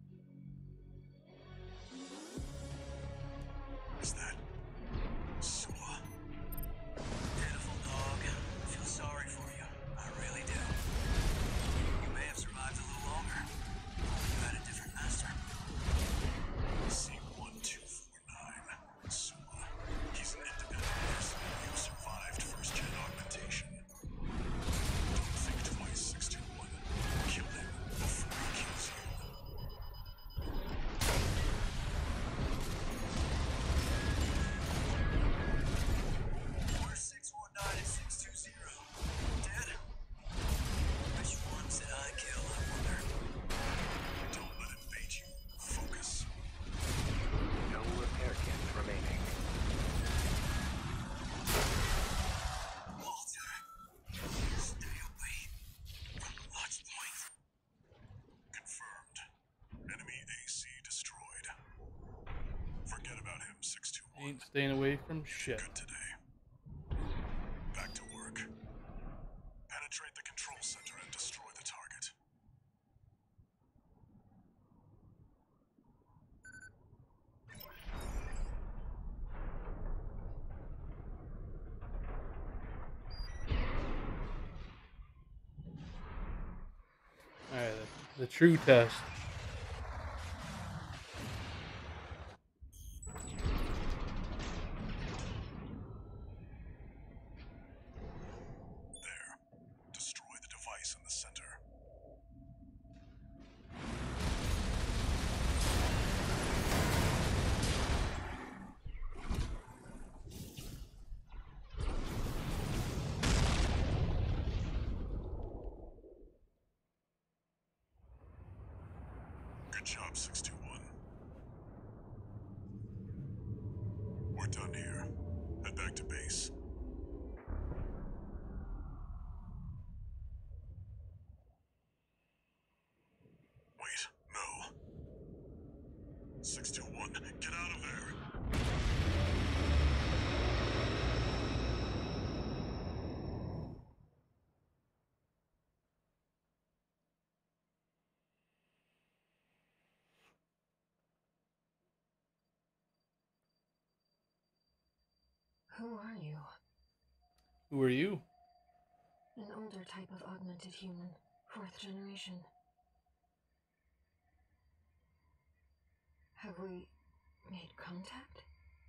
Is that Sua? Pitiful dog. I feel sorry for you. I really do. You may have survived a little longer. You had a different master. C one two four nine. Sua. He's an independent person who survived first-gen augmentation. Don't think twice, six two one. Kill him before he kills you. Where's six one nine and six two zero? Dead? Which ones did I kill, I wonder? Don't let it bait you. Focus. No repair kits remaining. Walter, stay away from the watch point. Confirmed. Enemy A C destroyed. Forget about him, six two one. Ain't staying away from shit. Good today. Back to work. Penetrate the control center and destroy the target. Alright, the, the true test. There. Destroy the device in the center. job, six two one. We're done here. Head back to base. Wait, no. six two one, get out of there! Who are you? Who are you? An older type of augmented human, fourth generation. Have we made contact?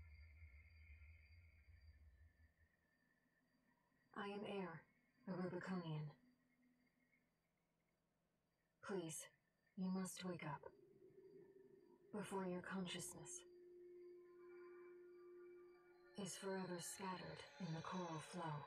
I am Air, a Rubiconian. Please, you must wake up. Before your consciousness is forever scattered in the coral flow.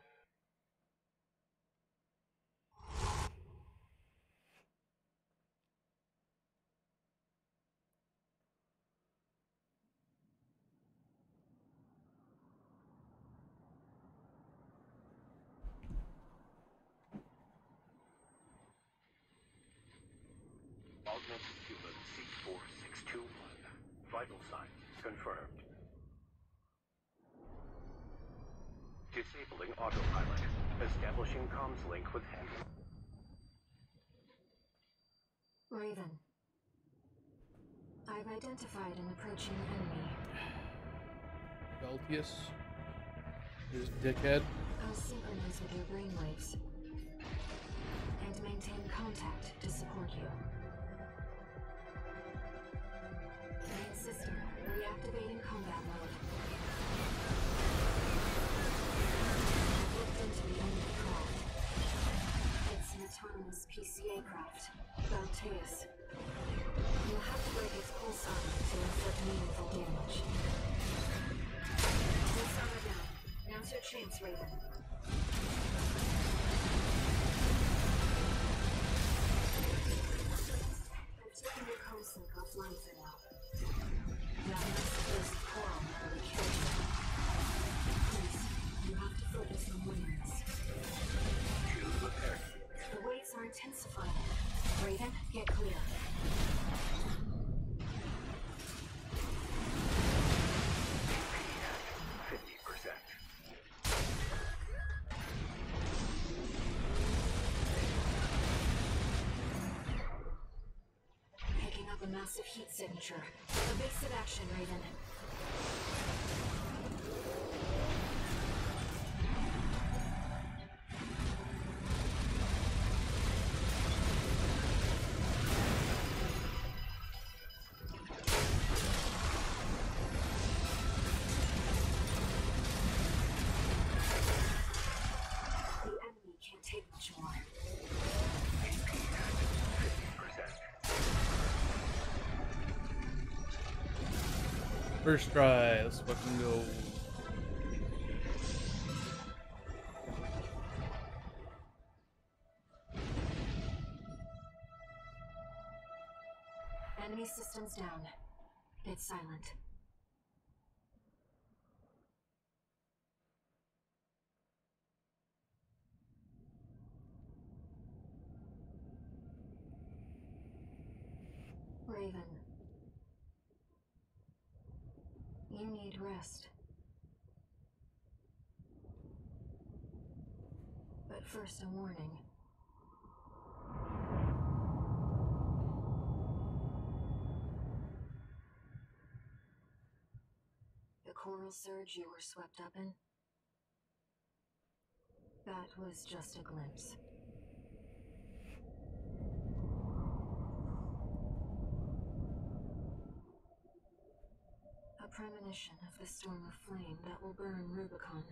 Augmented human C four six two one. Vital signs confirmed. Disabling autopilot. Establishing comms link with Handler. Raven. I've identified an approaching enemy. Beltius. This dickhead. I'll synchronize with your brainwaves and maintain contact to support you. Main system, reactivating combat mode. I've looked into the enemy craft. It's an autonomous P C A craft, Belteus. You'll have to break its pulse armor to inflict meaningful damage. Pulse armor down. Now's your chance, Raven. I've taken your comms link offline for now. That exposed coral nearly killed you. Please, you have to focus on winning this. Shield repaired. The waves are intensifying. Raven, get clear. fifty percent. Picking up a massive heat signature. Evasive action, Raven. The enemy can't take much more. fifty percent. First try. Let's fucking go. Enemy systems down. It's silent. Raven. You need rest. But first, a warning. The coral surge you were swept up in? That was just a glimpse. A premonition of the storm of flame that will burn Rubicon.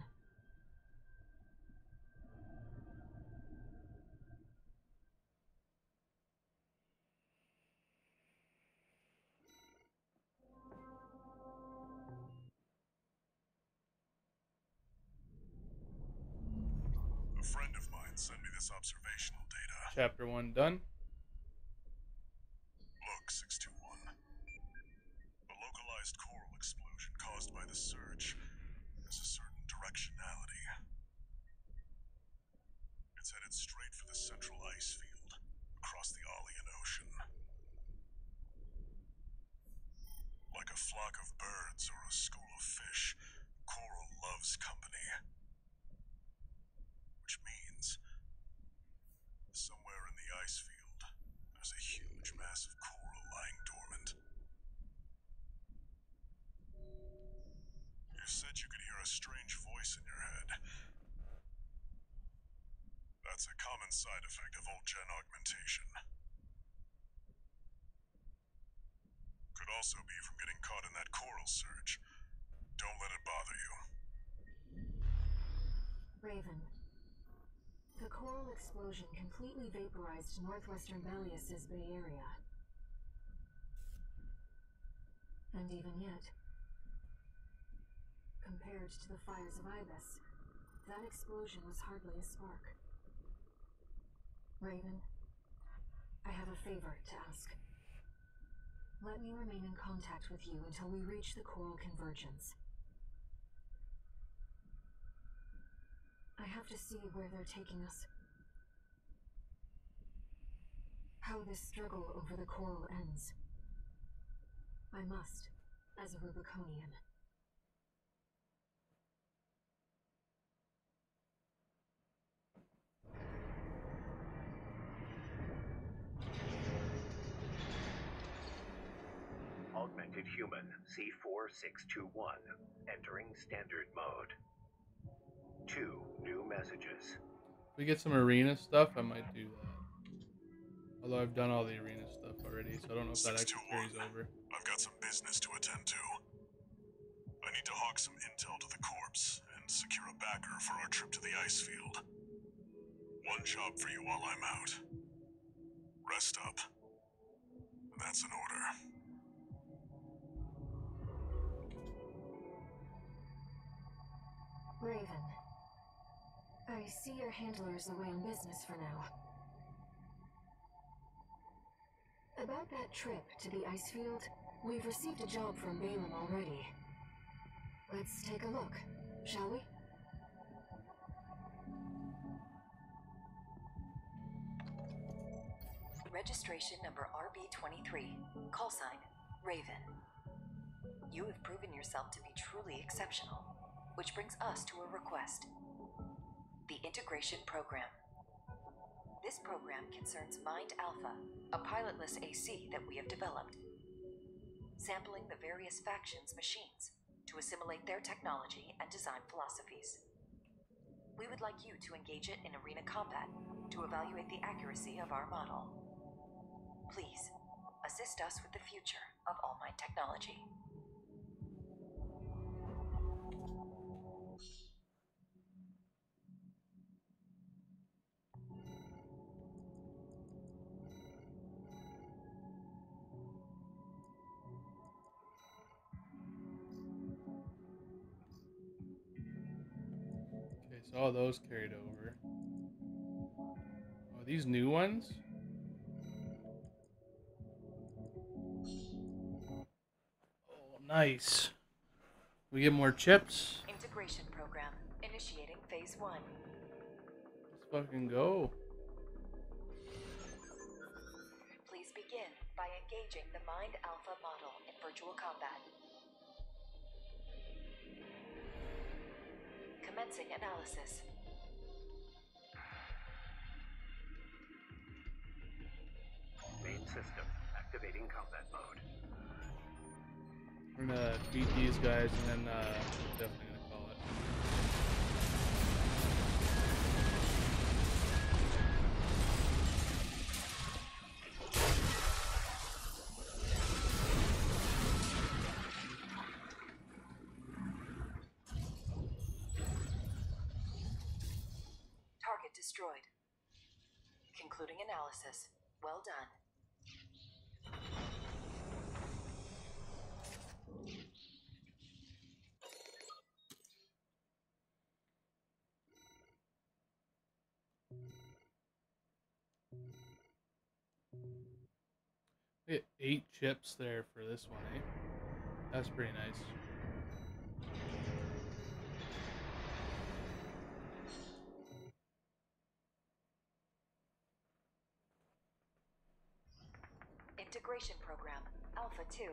A friend of mine sent me this observational data. Chapter one done. Look, six two one. localized coral explosion caused by the surge has a certain directionality. It's headed straight for the central ice field, across the Alian Ocean. Like a flock of birds or a school of fish, coral loves company. Which means, somewhere in the ice field, there's a huge mass of coral lying dormant. You said you could hear a strange voice in your head. That's a common side effect of old gen augmentation. Could also be from getting caught in that coral surge. Don't let it bother you. Raven. The coral explosion completely vaporized northwestern Balius's Bay Area. And even yet, compared to the fires of Ibis, that explosion was hardly a spark. Raven, I have a favor to ask. Let me remain in contact with you until we reach the coral convergence. I have to see where they're taking us. How this struggle over the coral ends. I must, as a Rubiconian. Augmented human C four six two one, entering standard mode. Two new messages. If we get some arena stuff, I might do that. Although I've done all the arena stuff already, so I don't know if that actually carries over. I've got some business to attend to. I need to hawk some intel to the corpse and secure a backer for our trip to the ice field. One job for you while I'm out. Rest up. That's an order. Raven, I see your handler's away on business for now. About that trip to the ice field, we've received a job from Balaam already. Let's take a look, shall we? Registration number R B twenty-three. Call sign, Raven. You have proven yourself to be truly exceptional, which brings us to a request. The Integration Program. This program concerns Mind Alpha, a pilotless A C that we have developed. Sampling the various factions' machines to assimilate their technology and design philosophies. We would like you to engage it in arena combat to evaluate the accuracy of our model. Please, assist us with the future of All Might technology. Okay, so all those carried over. Oh, these new ones? Oh, nice. We get more chips. Integration program initiating phase one. Let's fucking go. Please begin by engaging the Mind Alpha model in virtual combat. Commencing analysis. Main system activating combat mode. We're gonna beat these guys and then uh, we're definitely gonna call it. Target destroyed. Concluding analysis. Well done. We get eight chips there for this one, eh? That's pretty nice. Integration Program, Alpha two.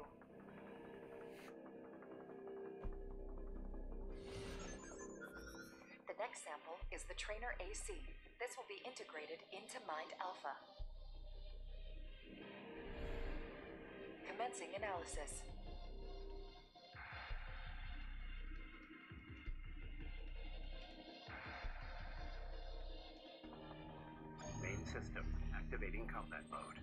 The next sample is the Trainer A C. This will be integrated into Mind Alpha. Commencing analysis. Main system activating combat mode.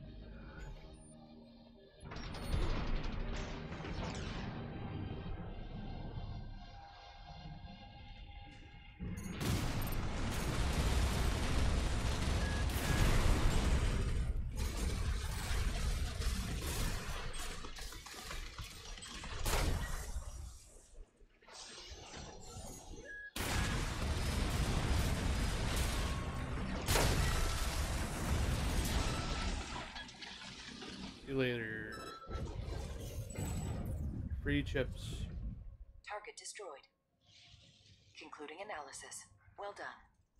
See you later. Free chips. Target destroyed. Concluding analysis. Well done.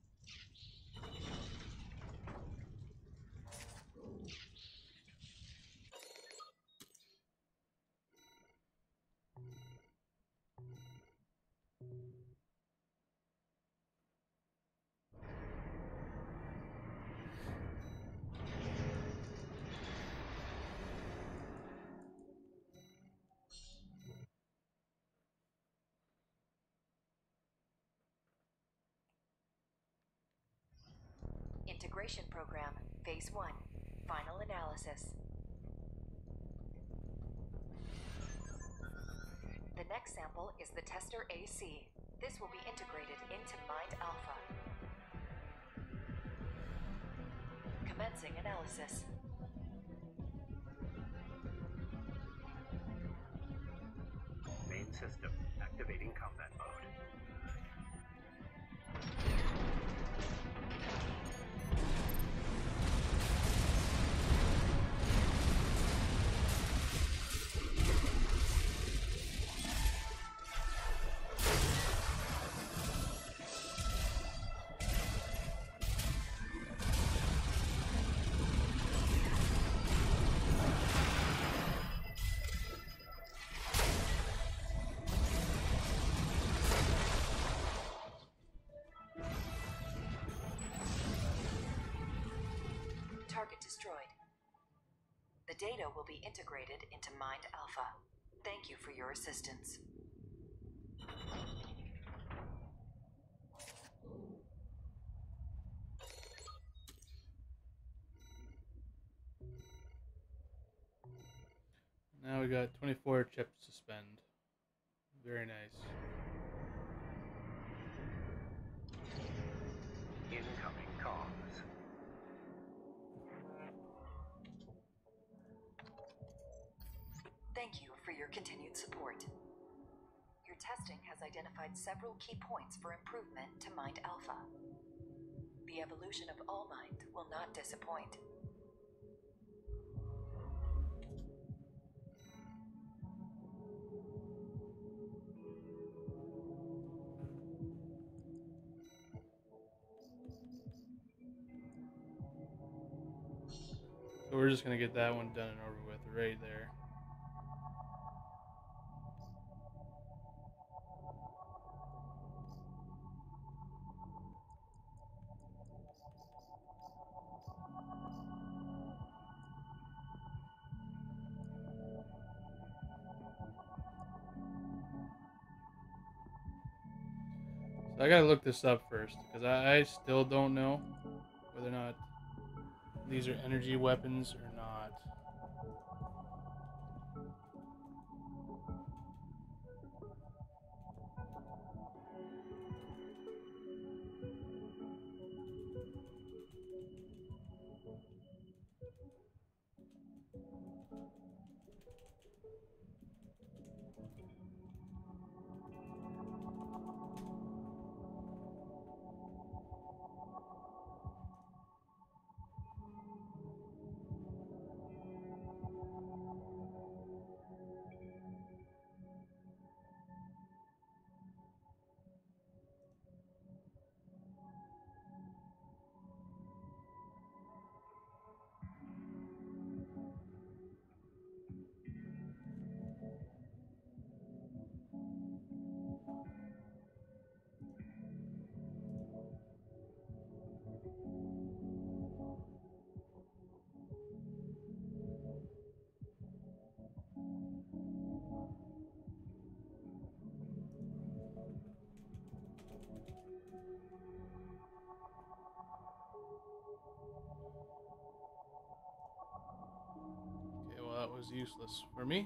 Integration Program, Phase one, Final Analysis. The next sample is the Tester A C. This will be integrated into Mind Alpha. Commencing analysis. Main system activating combat mode. Target destroyed. The data will be integrated into Mind Alpha. Thank you for your assistance. Now we got twenty-four chips to spend. Very nice. Incoming comms. Thank you for your continued support. Your testing has identified several key points for improvement to Mind Alpha. The evolution of All Mind will not disappoint. So we're just gonna get that one done and over with right there. So I gotta look this up first, because I, I still don't know whether or not these are energy weapons or not. Okay, well that was useless for me.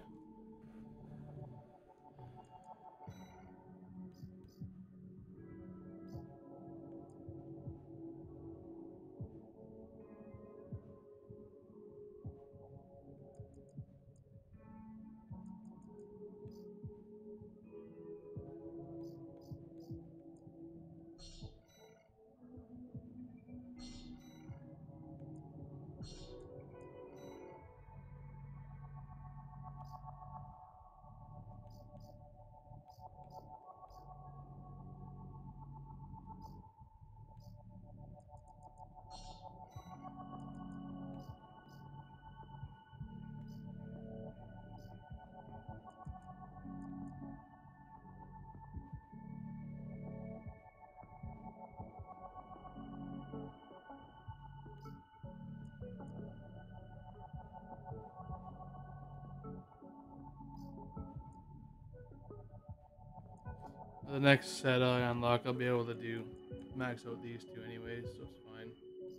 The next set I unlock, I'll be able to do max out these two anyways, so it's fine.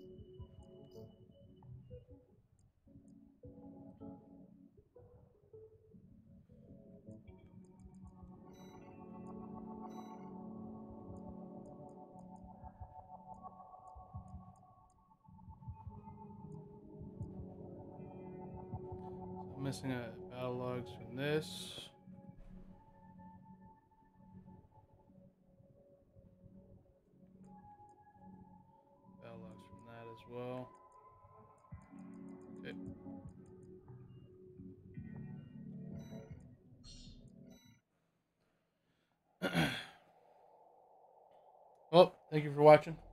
So I'm missing a battle logs from this. Battle logs from that as well. Okay. Well, thank you for watching.